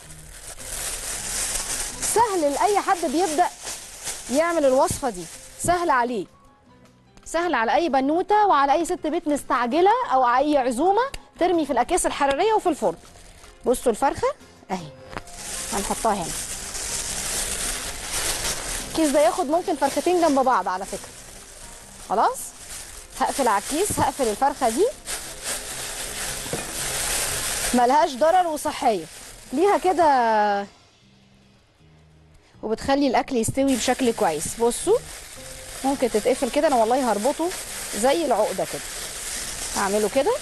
سهل لاي حد بيبدا يعمل الوصفه دي، سهل عليه، سهل على اي بنوته وعلى اي ست بيت مستعجله او اي عزومه ترمي في الاكياس الحراريه وفي الفرن. بصوا الفرخه اهي هنحطها هنا. الكيس ده ياخد ممكن فرختين جنب بعض على فكره. خلاص هقفل على الكيس، هقفل الفرخه دي، ملهاش ضرر وصحيه ليها كده، وبتخلي الاكل يستوي بشكل كويس. بصوا ممكن تتقفل كده، انا والله هربطه زي العقده كده، هعمله كده،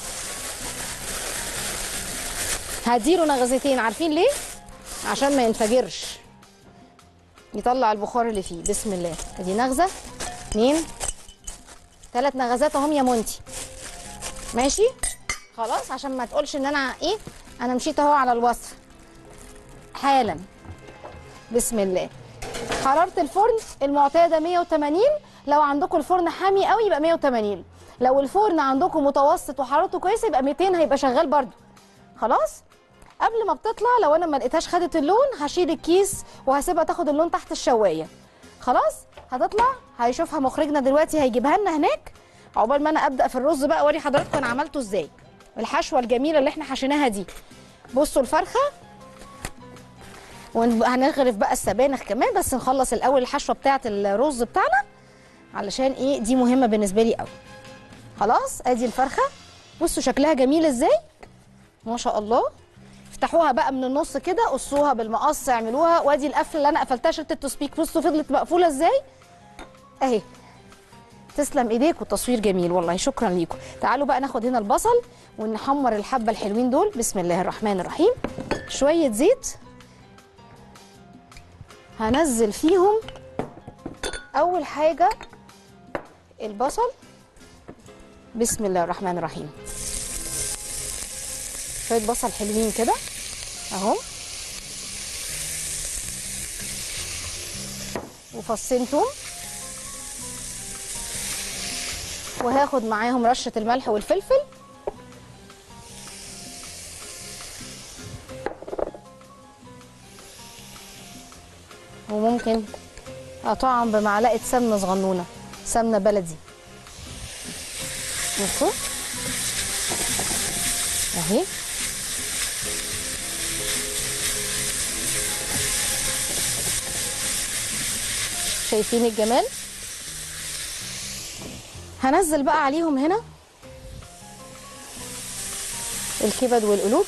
هديله نغزتين. عارفين ليه؟ عشان ما ينفجرش، يطلع البخار اللي فيه. بسم الله، ادي نغزه، اتنين، تلات نغزات اهم يا منتي. ماشي خلاص، عشان ما تقولش ان انا ايه، انا مشيت اهو على الوصف حالا. بسم الله. حراره الفرن المعتاده مية وتمانين، لو عندكم الفرن حامي قوي يبقى مية وتمانين، لو الفرن عندكم متوسط وحرارته كويسه يبقى ميتين، هيبقى شغال برده. خلاص قبل ما بتطلع لو انا ما لقيتهاش خدت اللون هشيل الكيس وهسيبها تاخد اللون تحت الشوايه. خلاص هتطلع، هيشوفها مخرجنا دلوقتي هيجيبها لنا هناك، عقبال ما انا ابدا في الرز بقى اوري حضراتكم انا عملته ازاي، الحشوه الجميله اللي احنا حشيناها دي. بصوا الفرخه، وهنغرف بقى السبانخ كمان، بس نخلص الاول الحشوه بتاعه الرز بتاعنا علشان ايه دي مهمه بالنسبه لي قوي. خلاص ادي الفرخه، بصوا شكلها جميل ازاي ما شاء الله. افتحوها بقى من النص كده، قصوها بالمقص، اعملوها. وادي القفله اللي انا قفلتها شلت التسبيك، بصوا فضلت مقفوله ازاي اهي. تسلم ايديكم، تصوير جميل والله، شكرا ليكم. تعالوا بقى ناخد هنا البصل ونحمر الحبه الحلوين دول. بسم الله الرحمن الرحيم. شويه زيت هنزل فيهم اول حاجه البصل. بسم الله الرحمن الرحيم. شويه بصل حلوين كده اهو، وفصين توم، وهاخد معاهم رشه الملح والفلفل، وممكن اطعم بمعلقه سمنه صغنونه، سمنه بلدي. بصوا اهي، شايفين الجمال. هنزل بقى عليهم هنا الكبد والقلوب،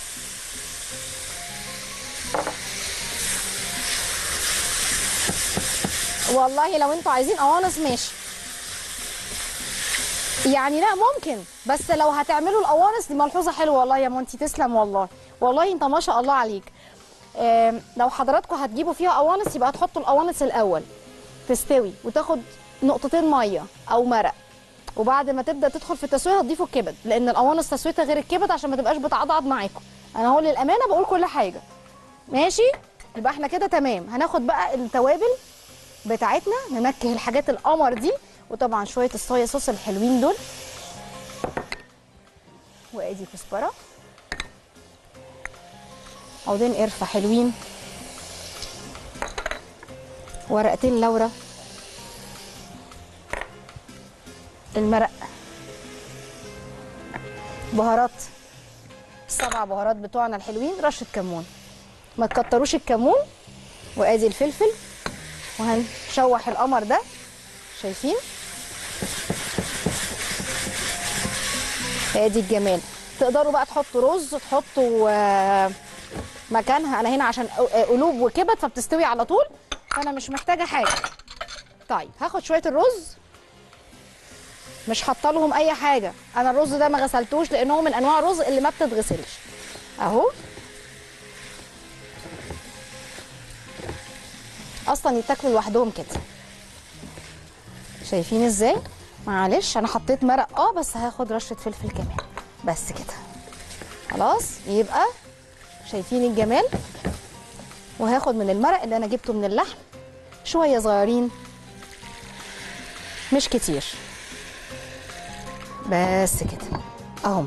والله لو انتوا عايزين قوانص ماشي يعني، لا ممكن، بس لو هتعملوا القوانص دي ملحوظه حلوه والله يا منتي، تسلم والله، والله انت ما شاء الله عليك. لو حضراتكم هتجيبوا فيها قوانص يبقى هتحطوا القوانص الاول تستوي وتاخد نقطتين ميه او مرق، وبعد ما تبدا تدخل في التسويه هتضيفوا الكبد، لان القوانص تسويتها غير الكبد عشان ما تبقاش بتعضعض معاكم. انا هو للامانه بقول كل حاجه ماشي. يبقى احنا كده تمام. هناخد بقى التوابل بتاعتنا، ننكه الحاجات القمر دي، وطبعا شويه الصويا صوص الحلوين دول، وادي كزبره، عودين قرفه حلوين، ورقتين لورا، المرق، بهارات، السبع بهارات بتوعنا الحلوين، رشه كمون، ما تكتروش الكمون، وادي الفلفل، وهنشوح القمر ده شايفين. ادي الجمال. تقدروا بقى تحطوا رز، تحطوا مكانها، انا هنا عشان قلوب وكبد فبتستوي على طول، فانا مش محتاجه حاجه. طيب هاخد شويه الرز، مش حاطه لهم اي حاجه، انا الرز ده ما غسلتوش لان هو من انواع الرز اللي ما بتتغسلش اهو، اصلا يتاكلوا لوحدهم كده. شايفين ازاي؟ معلش انا حطيت مرق اه، بس هاخد رشه فلفل كمان بس كده. خلاص يبقى شايفين الجمال. وهاخد من المرق اللي انا جبته من اللحم شويه صغيرين مش كتير، بس كده اهو.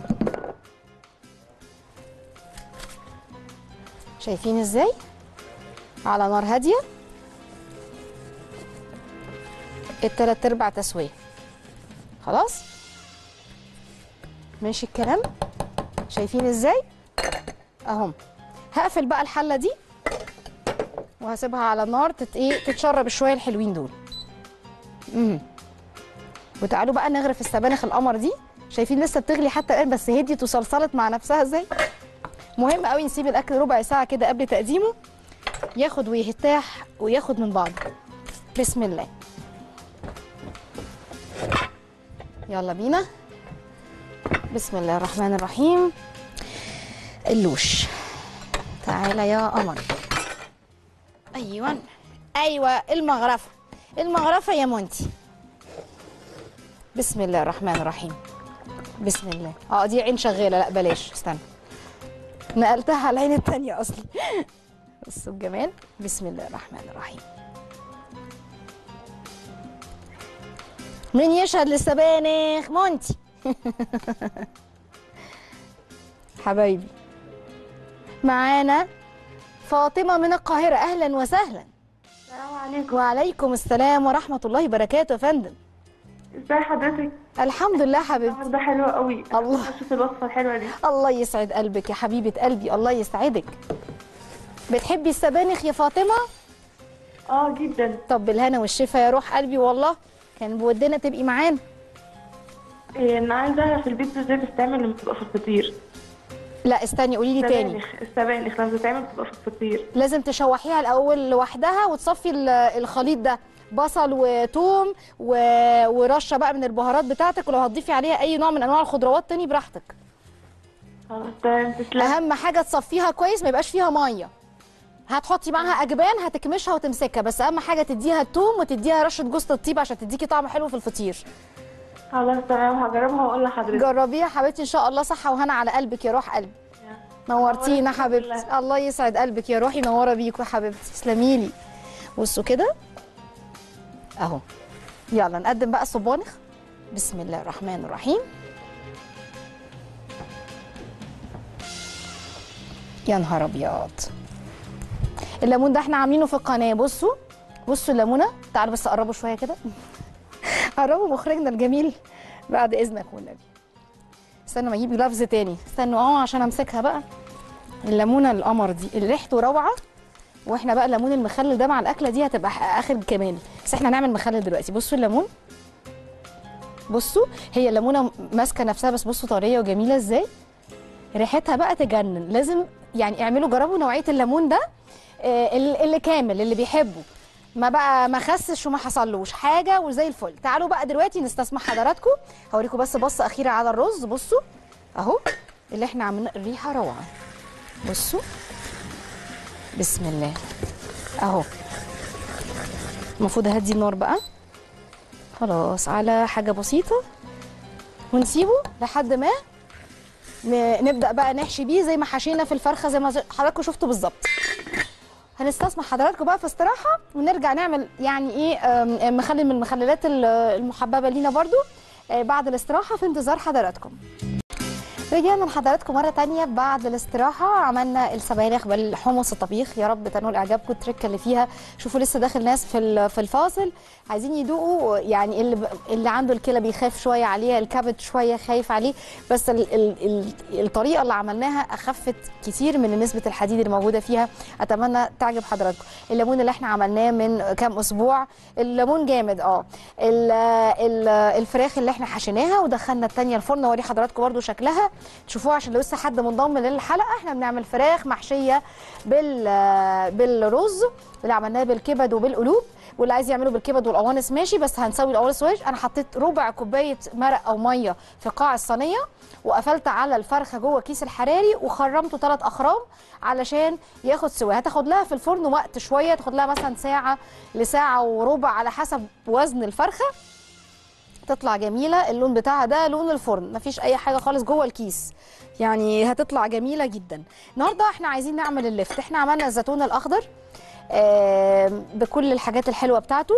شايفين ازاي؟ على نار هاديه، التلات ارباع تسويه. خلاص ماشي الكلام. شايفين ازاي اهو. هقفل بقى الحله دي وهسيبها على النار تت ايه تتشرب شويه الحلوين دول. امم وتعالوا بقى نغرف السبانخ القمر دي. شايفين لسه بتغلي حتى الان، بس هديت وصلصلت مع نفسها ازاي. مهم قوي نسيب الاكل ربع ساعه كده قبل تقديمه، ياخد ويرتاح وياخد من بعضه. بسم الله، يلا بينا. بسم الله الرحمن الرحيم. اللوش، تعالى يا قمر. ايوه ايوه المغرفه، المغرفه يا مونتي. بسم الله الرحمن الرحيم. بسم الله. اه دي عين شغاله، لا بلاش، استنى نقلتها على العين التانيه اصلي. بصوا الجمال. بسم الله الرحمن الرحيم. مين يشهد للسبانخ؟ مونتي. حبايبي معانا فاطمه من القاهره، اهلا وسهلا. السلام عليكم. وعليكم السلام ورحمه الله وبركاته يا فندم. ازي حضرتك؟ الحمد لله حبيبتي. ده حلو قوي. الله. اشوف الوصفه الحلوه دي. الله يسعد قلبك يا حبيبه قلبي، الله يسعدك. بتحبي السبانخ يا فاطمه؟ اه جدا. طب بالهنا والشفا يا روح قلبي، والله كان بودنا تبقي معانا. إيه انا عايزاها في البيت ازاي بتتعمل لما تبقى في الفطير؟ لا استني قولي لي تاني. السبانخ السبانخ لما بتتعمل تبقى في الفطير لازم تشوحيها الاول لوحدها وتصفي ال- الخليط ده، بصل وثوم و... ورشه بقى من البهارات بتاعتك، ولو هتضيفي عليها اي نوع من انواع الخضروات تاني براحتك. خلاص تمام تسلم. اهم حاجه تصفيها كويس، ما يبقاش فيها ميه. هتحطي معاها اجبان هتكمشها وتمسكها، بس اهم حاجه تديها الثوم وتديها رشه جوز الطيب عشان تديكي طعم حلو في الفطير. خلاص تمام هجربها واقول لحضرتك. جربيها يا حبيبتي ان شاء الله، صحه وهنا على قلبك يا روح قلبي. نورتينا حبيبتي، الله يسعد قلبك يا روحي، منوره بيكوا يا حبيبتي، تسلمي لي. بصوا كده اهو. يلا نقدم بقى الصبانخ. بسم الله الرحمن الرحيم. يا نهار ابيض، الليمون ده احنا عاملينه في القناه. بصوا بصوا الليمونه، تعالوا بس قربوا شويه كده. قربوا مخرجنا الجميل بعد اذنك والنبي. استنوا ما اجيب لفظ تاني، استنوا اهو عشان امسكها بقى. الليمونه القمر دي اللي ريحته روعه، واحنا بقى الليمون المخلل ده مع الاكله دي هتبقى اخر كمان، بس احنا هنعمل مخلل دلوقتي. بصوا الليمون، بصوا هي الليمونه ماسكه نفسها، بس بصوا طريه وجميله ازاي، ريحتها بقى تجنن. لازم يعني اعملوا جربوا نوعيه الليمون ده، آه اللي كامل اللي بيحبه، ما بقى ما خسش وما حصلوش حاجه وزي الفل. تعالوا بقى دلوقتي نستسمح حضراتكم، هوريكم بس بصه اخيره على الرز. بصوا اهو اللي احنا عاملينه، الريحه روعه. بصوا بسم الله اهو. المفروض اهدي النار بقى خلاص على حاجه بسيطه، ونسيبه لحد ما نبدا بقى نحشي بيه زي ما حشينا في الفرخه، زي ما حضراتكم شفتوا بالظبط. هنستسمح حضراتكم بقى في استراحه، ونرجع نعمل يعني ايه مخلل من المخللات المحببه لينا برضو بعد الاستراحه، في انتظار حضراتكم. رجعنا لحضراتكم مره تانية بعد الاستراحه. عملنا السبانخ بالحمص الطبيخ، يا رب تنول اعجابكم التركه اللي فيها. شوفوا لسه داخل ناس في في الفاصل عايزين يدوقوا، يعني اللي اللي عنده الكلى بيخاف شويه عليها، الكبد شويه خايف عليه، بس ال ال ال الطريقه اللي عملناها اخفت كتير من نسبه الحديد اللي موجوده فيها. اتمنى تعجب حضراتكم. الليمون اللي احنا عملناه من كام اسبوع، الليمون جامد. اه الفراخ اللي احنا حشيناها ودخلنا الثانيه الفرن، اوري حضراتكم برده شكلها تشوفوها عشان لو لسه حد منضم للحلقه. احنا بنعمل فراخ محشيه بال بالرز اللي عملناه بالكبد وبالقلوب، واللي عايز يعمله بالكبد والقوانص ماشي، بس هنسوي القوانص وش. انا حطيت ربع كوبايه مرق او ميه في قاع الصينيه، وقفلت على الفرخه جوه كيس الحراري وخرمته ثلاث اخرام علشان ياخد سوا. هتاخد لها في الفرن وقت شويه، تاخد لها مثلا ساعه لساعه وربع على حسب وزن الفرخه. تطلع جميله، اللون بتاعها ده لون الفرن، مفيش اي حاجه خالص جوه الكيس، يعني هتطلع جميله جدا. النهارده احنا عايزين نعمل اللفت. احنا عملنا الزيتون الاخضر آه بكل الحاجات الحلوه بتاعته،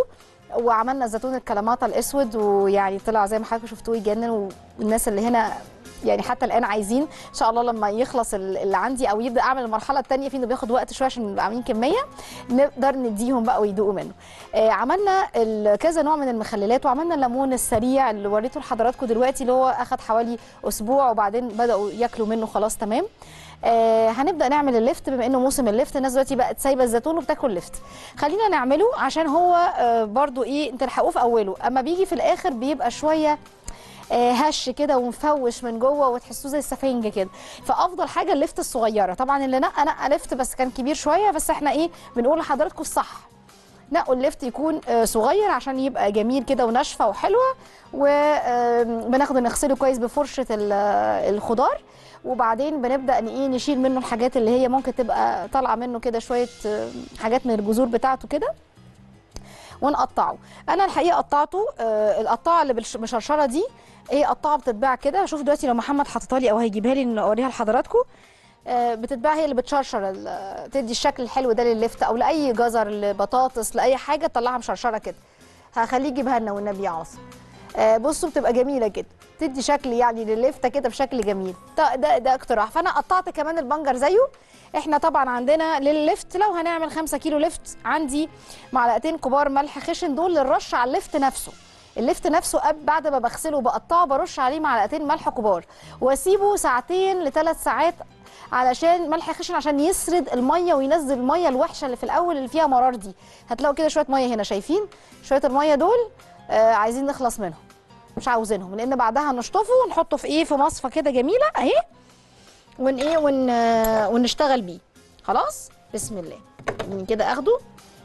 وعملنا الزيتون الكلاماتا الاسود، ويعني طلع زي ما حضرتك شفتوه يجنن، والناس اللي هنا يعني حتى الان عايزين ان شاء الله لما يخلص اللي عندي او يبدا اعمل المرحله الثانيه فيه، انه بياخد وقت شويه عشان نبقى عاملين كميه نقدر نديهم بقى ويدوقوا منه. آه عملنا كذا نوع من المخللات، وعملنا الليمون السريع اللي وريته لحضراتكم دلوقتي اللي هو اخد حوالي اسبوع وبعدين بداوا ياكلوا منه خلاص تمام. آه هنبدا نعمل اللفت بما انه موسم اللفت، الناس دلوقتي بقت سايبه الزيتون وبتاكل لفت. خلينا نعمله عشان هو آه برضو ايه تلحقوه في اوله، اما بيجي في الاخر بيبقى شويه هش كده ومفوش من جوه وتحسوه زي السفنج كده. فافضل حاجه اللفت الصغيره، طبعا اللي نقى نقى لفت بس كان كبير شويه، بس احنا ايه بنقول لحضراتكم الصح، نقوا اللفت يكون صغير عشان يبقى جميل كده وناشفه وحلوه. وبناخده نغسله كويس بفرشه الخضار، وبعدين بنبدا ايه نشيل منه الحاجات اللي هي ممكن تبقى طالعه منه كده شويه حاجات من الجذور بتاعته كده، ونقطعه. انا الحقيقه قطعته آه القطاعه اللي بالمشرشره دي ايه قطاعه بتتباع كده. شوف دلوقتي لو محمد حاططها لي او هيجيبها لي اوريها لحضراتكم. آه بتتباع هي اللي بتشرشر تدي الشكل الحلو ده لللفت او لاي جزر لبطاطس لاي حاجه تطلعها مشرشره كده. هخليه يجيبها لنا والنبي يا عاصم. آه بصوا بتبقى جميله كده، تدي شكل يعني لللفته كده بشكل جميل. ده ده, ده اقتراح. فانا قطعت كمان البنجر زيه. احنا طبعا عندنا لللفت لو هنعمل خمسة كيلو لفت عندي معلقتين كبار ملح خشن، دول للرش على اللفت نفسه. اللفت نفسه بعد ما بغسله وبقطعه برش عليه معلقتين ملح كبار واسيبه ساعتين لثلاث ساعات علشان ملح خشن عشان يسرد الميه وينزل الميه الوحشه اللي في الاول اللي فيها مرار دي. هتلاقوا كده شويه ميه هنا، شايفين شويه الميه دول آه عايزين نخلص منهم، مش عاوزينهم، لان بعدها نشطفه ونحطه في ايه في مصفى كده جميله اهي، ون ايه ون ونشتغل بيه. خلاص بسم الله. من كده اخده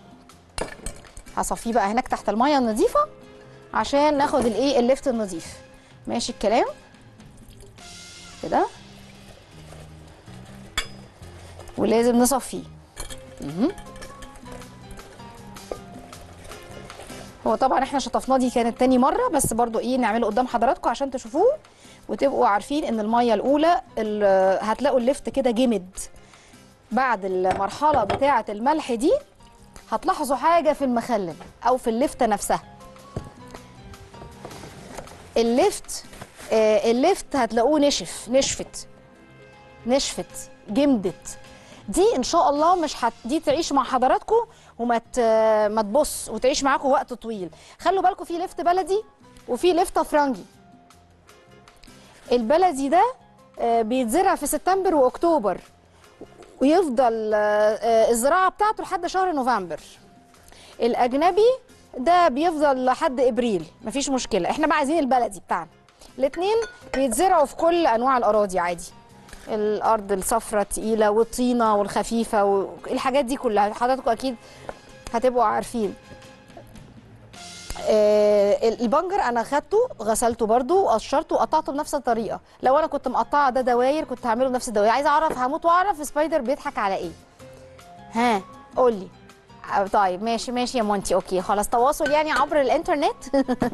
هصفيه بقى هناك تحت الميه النظيفه عشان ناخد الايه اللفت النظيف. ماشي الكلام كده، ولازم نصفيه. هو طبعا احنا شطفناه دي كانت تاني مره، بس برضو ايه نعمله قدام حضراتكم عشان تشوفوه وتبقوا عارفين ان الميه الاولى هتلاقوا اللفت كده جمد. بعد المرحله بتاعه الملح دي هتلاحظوا حاجه في المخلل او في اللفته نفسها. اللفت آه اللفت هتلاقوه نشف نشفت نشفت جمدت. دي ان شاء الله مش هت... دي تعيش مع حضراتكم وما ت... ما تبص وتعيش معاكم وقت طويل. خلوا بالكم في لفت بلدي وفي لفت فرنجي. البلدي ده آه بيتزرع في سبتمبر واكتوبر ويفضل آه الزراعه بتاعته لحد شهر نوفمبر. الاجنبي ده بيفضل لحد ابريل، مفيش مشكله. احنا بقى عايزين البلدي بتاعنا. الاثنين بيتزرعوا في كل انواع الاراضي عادي، الارض الصفراء الثقيله والطينه والخفيفه والحاجات دي كلها حضراتكم اكيد هتبقوا عارفين. آه البنجر انا خدته غسلته برده وقشرته وقطعته بنفس الطريقه. لو انا كنت مقطعه ده دواير كنت هعمله بنفس الدواير. عايزه اعرف هموت واعرف سبايدر بيضحك على ايه. ها قول لي. طيب ماشي ماشي يا مونتي، اوكي خلاص تواصل يعني عبر الانترنت.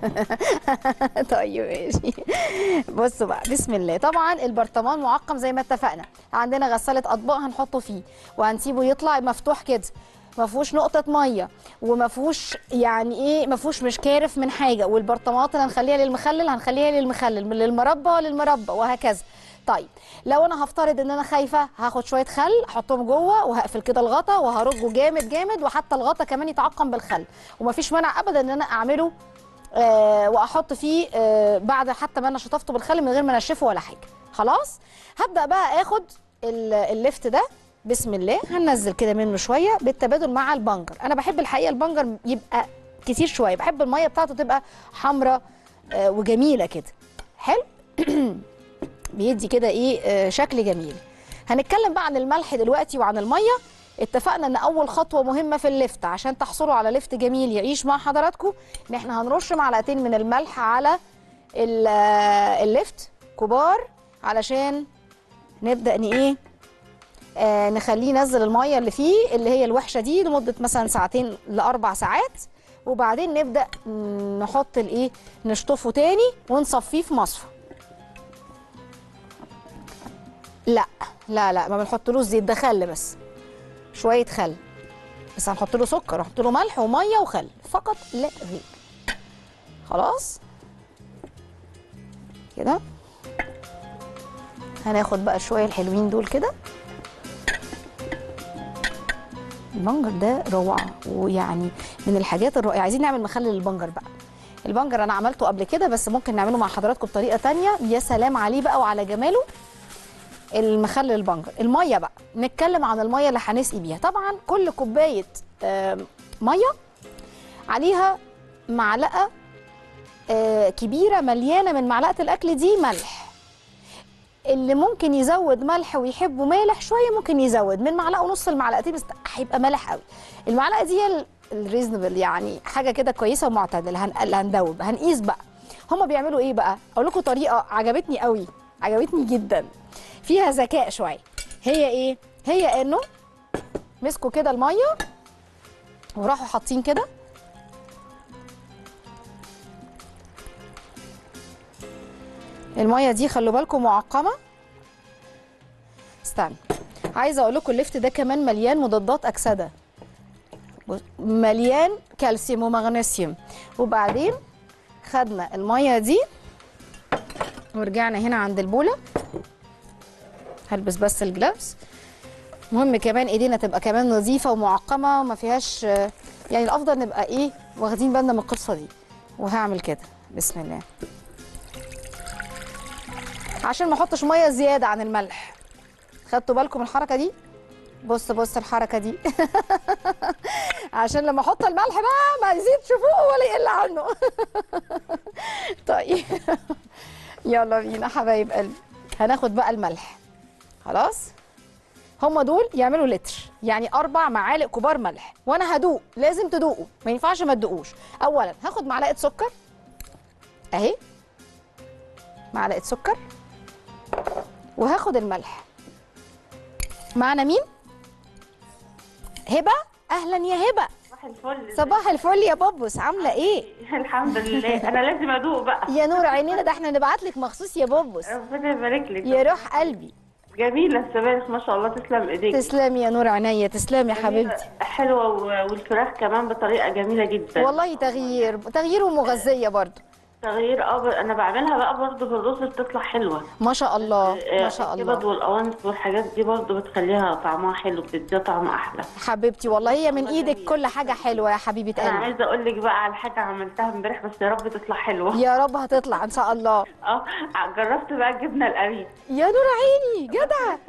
طيب ماشي. بصوا بقى بسم الله. طبعا البرطمان معقم زي ما اتفقنا، عندنا غساله اطباق هنحطه فيه وهنسيبه يطلع مفتوح كده، ما فيهوش نقطه ميه وما فيهوش يعني ايه ما فيهوش مش كارف من حاجه. والبرطمانات اللي هنخليها للمخلل هنخليها للمخلل، من للمربى للمربى وهكذا. طيب لو انا هفترض ان انا خايفه هاخد شويه خل احطهم جوه وهقفل كده الغطا وهرجه جامد جامد، وحتى الغطا كمان يتعقم بالخل، ومفيش مانع ابدا ان انا اعمله آه واحط فيه آه بعد حتى ما انا شطفته بالخل من غير ما انشفه ولا حاجه. خلاص هبدا بقى اخد اللفت ده بسم الله. هننزل كده منه شويه بالتبادل مع البنجر. انا بحب الحقيقه البنجر يبقى كتير شويه، بحب الميه بتاعته تبقى حمراء آه وجميله كده. حلو. بيدي كده ايه آه شكل جميل. هنتكلم بقى عن الملح دلوقتي وعن الميه. اتفقنا ان اول خطوه مهمه في اللفت عشان تحصلوا على لفت جميل يعيش مع حضراتكم ان احنا هنرش معلقتين من الملح على اللفت كبار علشان نبدا ان ايه آه نخليه ينزل الميه اللي فيه اللي هي الوحشه دي لمده مثلا ساعتين لاربع ساعات، وبعدين نبدا نحط الايه نشطفه تاني ونصفيه في مصفى. لا لا لا ما بنحطلوش زيت، ده خل بس، شويه خل بس هنحط له سكر، هنحط له ملح وميه وخل فقط لا غير. خلاص كده. هناخد بقى شويه الحلوين دول كده. البنجر ده روعه، ويعني من الحاجات الرائعه. عايزين نعمل مخلل للبنجر بقى. البنجر انا عملته قبل كده، بس ممكن نعمله مع حضراتكم بطريقه تانية. يا سلام عليه بقى وعلى جماله المخلل البنجر. الميه بقى، نتكلم عن الميه اللي هنسقي بيها. طبعا كل كوبايه ميه عليها معلقه كبيره مليانه من معلقه الاكل دي ملح. اللي ممكن يزود ملح ويحبه مالح شويه ممكن يزود من معلقه ونص لمعلقتين، بس هيبقى مالح قوي. المعلقه دي هي الريزنبل، يعني حاجه كده كويسه ومعتدله. اللي هندوب هنقيس بقى. هما بيعملوا ايه بقى؟ اقول لكم طريقه عجبتني قوي، عجبتني جدا، فيها ذكاء شويه. هي ايه؟ هي انه مسكوا كده الميه وراحوا حاطين كده الميه دي. خلوا بالكم معقمه. استنى، عايزه اقول لكم الليفت ده كمان مليان مضادات اكسده، مليان كالسيوم ومغنيسيوم. وبعدين خدنا الميه دي ورجعنا هنا عند البوله. هلبس بس الجلافز. مهم كمان ايدينا تبقى كمان نظيفه ومعقمه وما فيهاش، يعني الافضل نبقى ايه واخدين بالنا من القصه دي. وهعمل كده بسم الله عشان ما احطش ميه زياده عن الملح. خدتوا بالكم الحركه دي؟ بص بص الحركه دي عشان لما احط الملح بقى ما يزيدش فوقه ولا يقل عنه. طيب يلا بينا حبايب قلبي. هناخد بقى الملح. خلاص، هما دول يعملوا لتر، يعني اربع معالق كبار ملح. وانا هدوق، لازم تدوقوا، ما ينفعش ما تدوقوش. اولا هاخد معلقه سكر اهي، معلقه سكر، وهاخد الملح. معنا مين؟ هبه. اهلا يا هبه. صباح الفل. صباح الفل يا بوبوس، عامله ايه؟ الحمد لله. انا لازم ادوق بقى. يا نور عينينا، ده احنا نبعت لك مخصوص يا بوبوس. ربنا يبارك لك يا روح قلبي. جميله السبانخ ما شاء الله، تسلم ايديك. تسلمي يا نور عينيا، تسلمي يا حبيبتي. حلوه، والفراخ كمان بطريقه جميله جدا والله. تغيير تغيير ومغذيه برضو. تغيير. اه انا بعملها بقى برضو بالرز بتطلع حلوه ما شاء الله ما شاء الله. الكبد والقوانص والحاجات دي برضو بتخليها طعمها حلو، بتديها طعم احلى. حبيبتي والله هي من ايدك كل حاجه حلوه يا حبيبه قلبي. انا عايزه اقول لك بقى على حاجه عملتها امبارح، بس يا رب تطلع حلوه. يا رب هتطلع ان شاء الله. اه جربت بقى الجبنه القريش. يا نور عيني جدعه.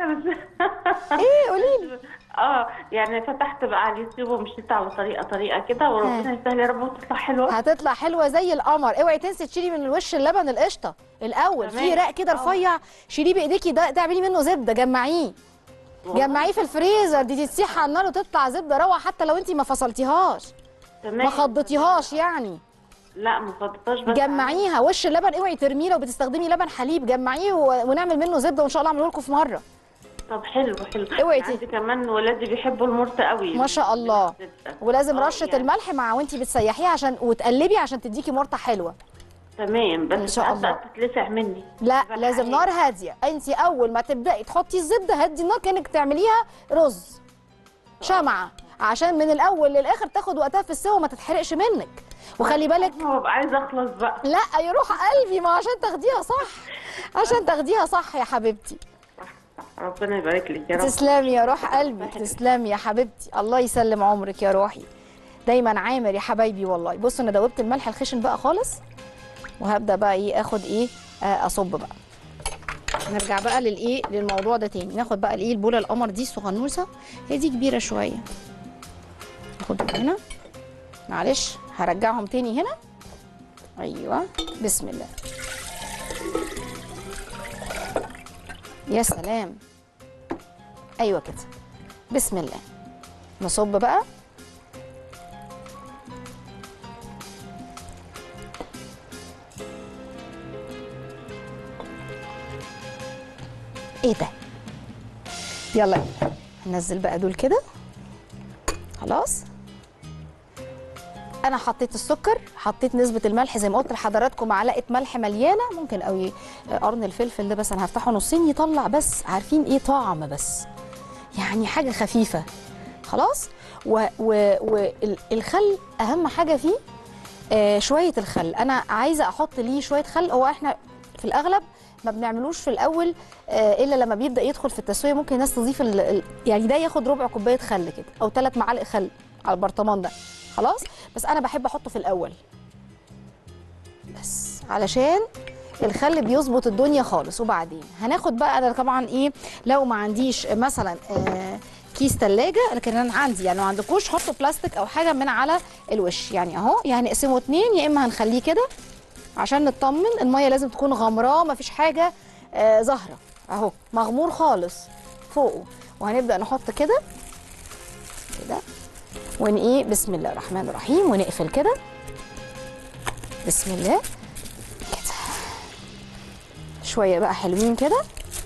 ايه قولي لي. اه يعني فتحت بقى على اليوتيوب ومشيت على طريقه طريقه كده، وربنا يسهل يا رب وتطلع حلوه. هتطلع حلوه زي القمر. اوعي تنسي تشيلي من الوش اللبن القشطه الاول. في رق كده رفيع شيليه بايديكي، ده تعملي منه زبده. جمعيه جمعيه في الفريزر، دي تتسيح على النار وتطلع زبده روعه، حتى لو انت ما فصلتيهاش ما خضتيهاش يعني. لا ما فضتهاش، بس جمعيها. وش اللبن اوعي ترميه لو بتستخدمي لبن حليب، جمعيه ونعمل منه زبده وان شاء الله اعمله لكم في مره. طب حلو حلو. اوعي عندي كمان ولادي بيحبوا المرت قوي ما شاء الله. ولازم رشه يعني الملح مع وانتي بتسيحيها عشان وتقلبي عشان تديكي مرته حلوه. تمام، بس ان شاء الله تتلسع مني. لا لازم نار هاديه. انت اول ما تبداي تحطي الزبده هدي النار كانك تعمليها رز شمعه، عشان من الاول للاخر تاخد وقتها في السوا وما تتحرقش منك. وخلي بالك ببقى عايزه اخلص بقى. لا يا روح قلبي، ما عشان تاخديها صح، عشان تاخديها صح يا حبيبتي. ربنا يبارك لك يا رب. تسلمي يا روح قلبي، تسلمي يا حبيبتي. الله يسلم عمرك يا روحي، دايما عامر يا حبايبي والله. بصوا انا دوبت الملح الخشن بقى خالص، وهبدا بقى ايه اخد ايه آه اصب بقى. نرجع بقى للايه للموضوع ده تاني. ناخد بقى الايه البوله القمر دي الصغنوسه، هي دي كبيره شويه. ناخدهم هنا، معلش هرجعهم تاني هنا. ايوه بسم الله. يا سلام. ايوه كده بسم الله. نصب بقى. ايه ده؟ يلا هننزل بقى دول كده. خلاص انا حطيت السكر، حطيت نسبه الملح زي ما قلت لحضراتكم، معلقه ملح مليانه. ممكن قوي قرن الفلفل ده بس انا هفتحه نصين يطلع بس عارفين ايه طعم، بس يعني حاجه خفيفه. خلاص. والخل اهم حاجه فيه آه شويه الخل. انا عايزه احط ليه شويه خل. هو احنا في الاغلب ما بنعملوش في الاول آه الا لما بيبدا يدخل في التسويه. ممكن الناس تضيف ال ال يعني ده ياخد ربع كوبايه خل كده او ثلاث معالق خل على البرطمان ده خلاص. بس انا بحب احطه في الاول بس علشان الخل بيظبط الدنيا خالص. وبعدين هناخد بقى، انا طبعا ايه لو ما عنديش مثلا آه كيس ثلاجه، لكن انا عندي يعني لو ما عندكوش حطوا بلاستيك او حاجه من على الوش يعني اهو. يعني نقسمه اتنين، يا اما هنخليه كده عشان نطمن. الميه لازم تكون غمراء، ما فيش حاجه آه زهره اهو، مغمور خالص فوقه. وهنبدا نحط كده كده ون ايه بسم الله الرحمن الرحيم ونقفل كده بسم الله كده. شويه بقى حلوين كده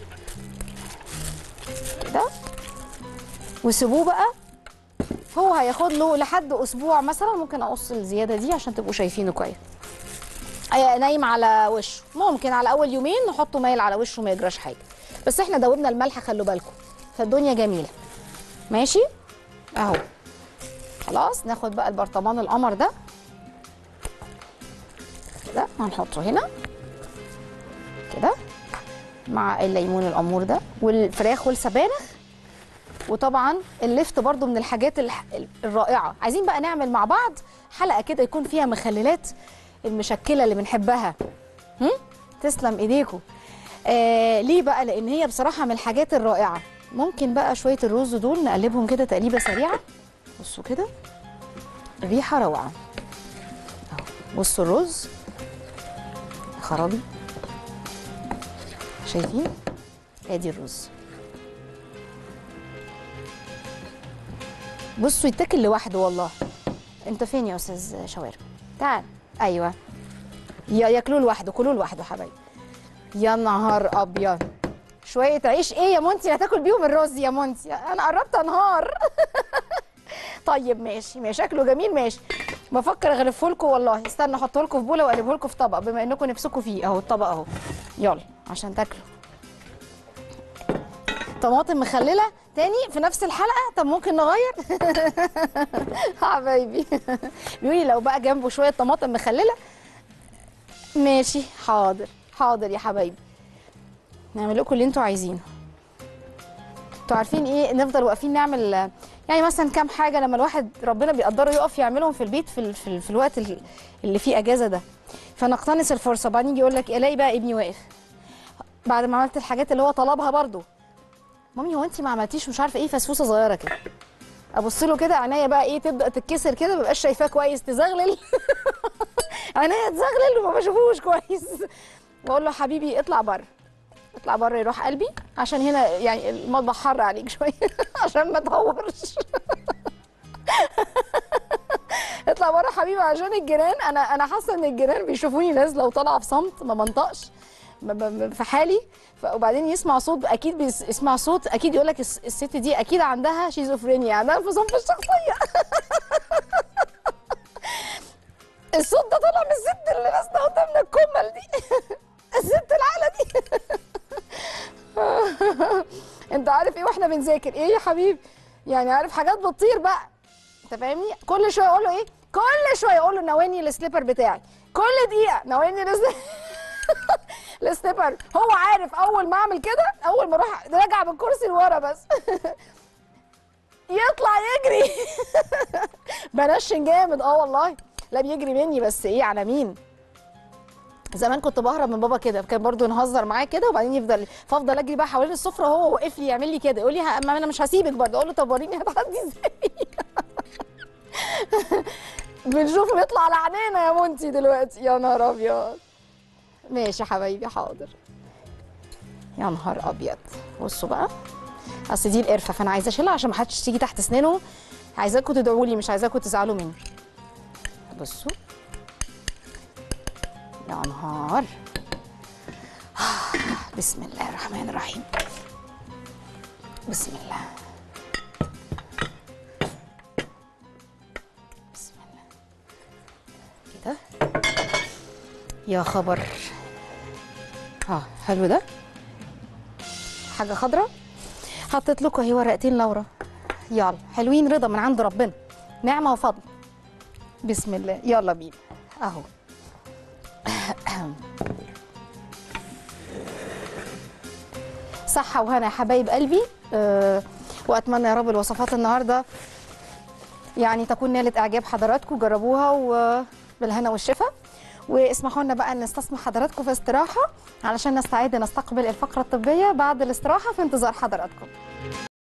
كده، وسيبوه بقى. هو هياخد له لحد اسبوع مثلا. ممكن اقص الزياده دي عشان تبقوا شايفينه كويس. نايم على وشه، ممكن على اول يومين نحطه مايل على وشه ما يجراش حاجه. بس احنا دوبنا الملح خلوا بالكم، فالدنيا جميله ماشي اهو. خلاص ناخد بقى البرطمان القمر ده كده هنحطه هنا كده مع الليمون الامور ده والفراخ والسبانخ. وطبعا اللفت برضو من الحاجات الرائعه. عايزين بقى نعمل مع بعض حلقه كده يكون فيها مخللات المشكله اللي بنحبها. هم؟ تسلم ايديكم. آه ليه بقى؟ لان هي بصراحه من الحاجات الرائعه. ممكن بقى شويه الرز دول نقلبهم كده تقليبه سريعه. بصوا كده الريحه روعه اهو. بصوا الرز خرابي شايفين؟ ادي الرز بصوا يتاكل لوحده والله. انت فين يا استاذ شاورما؟ تعال. ايوه يا ياكلوه لوحده، كلوه لوحده حبايبي. يا نهار ابيض. شويه عيش ايه يا مونتي هتاكل بيهم الرز يا مونتي؟ انا قربت انهار. طيب ماشي ماشي شكله جميل ماشي. بفكر اغلفه لكم والله. استنى احطه لكم في بوله واقلبه لكم في طبق بما انكم نفسكم فيه اهو. الطبق اهو يلا عشان تاكلوا. طماطم مخلله تاني في نفس الحلقه؟ طب ممكن نغير؟ حبايبي بيقولي لو بقى جنبه شويه طماطم مخلله ماشي. حاضر حاضر يا حبايبي، نعمل لكم اللي انتوا عايزينه. انتوا عارفين ايه، نفضل واقفين نعمل يعني مثلا كام حاجه لما الواحد ربنا بيقدره يقف يعملهم في البيت في, ال... في, ال... في الوقت اللي فيه اجازه ده. فنقتنص الفرصه. بعدين يجي يقول لك الاقي بقى ابني واقف بعد ما عملت الحاجات اللي هو طلبها برضو. مامي هو انت ما عملتيش مش عارفه ايه فسفوسه صغيره كده؟ ابص له كده عينيا بقى ايه تبدا تتكسر كده، ما ببقاش شايفاه كويس، تزغلل. عينيا تزغلل وما بشوفوش كويس. بقول له حبيبي اطلع بره اطلع بره يروح قلبي عشان هنا يعني المطبخ حر عليك شويه عشان ما تهورش. اطلع بره حبيبي عشان الجيران. انا انا حاسه ان الجيران بيشوفوني نازله وطالعه في صمت ما بنطقش في حالي. وبعدين يسمع صوت اكيد بيسمع صوت اكيد يقول لك الست دي اكيد عندها شيزوفرينيا، عندها انفصام في الشخصيه. الصوت ده طالع من الست اللي نازله قدامنا الكمل دي. الست العاقله دي. انت عارف ايه واحنا بنذاكر ايه يا حبيبي؟ يعني عارف حاجات بتطير بقى انت فاهمني. كل شويه اقول له ايه، كل شويه اقول له ناولني السليبر بتاعي، كل دقيقه ناولني السليبر. السليبر هو عارف اول ما اعمل كده اول ما اروح راجع بالكرسي لورا بس يطلع يجري. بنشن جامد اه والله. لا بيجري مني بس ايه على مين. زمان كنت بهرب من بابا كده، كان برضو نهزر معاه كده وبعدين يفضل فافضل اجري بقى حوالين السفره وهو واقف لي يعمل لي كده يقول لي ما انا مش هسيبك برضه. اقول له طب وريني هتعدي ازاي. بنشوف بيطلع على عينينا يا مونتي دلوقتي. يا نهار ابيض. ماشي يا حبايبي حاضر. يا نهار ابيض. بصوا بقى اصل دي القرفه فانا عايزه اشيلها عشان ما حدش تيجي تحت اسنانه. عايزاكم تدعوا لي مش عايزاكم تزعلوا مني. بصوا يا نهار. بسم الله الرحمن الرحيم. بسم الله بسم الله كده. يا خبر. اه حلو ده. حاجه خضراء حطيت لكم اهي ورقتين لورا يلا حلوين، رضا من عند ربنا، نعمه وفضل. بسم الله، يلا بينا اهو. صحه وهنا يا حبايب قلبي. أه واتمنى يا رب الوصفات النهارده يعني تكون نالت اعجاب حضراتكم، جربوها وبالهنا والشفا. واسمحوا لنا بقى ان نستسمح حضراتكم في استراحه علشان نستعد نستقبل الفقره الطبيه بعد الاستراحه في انتظار حضراتكم.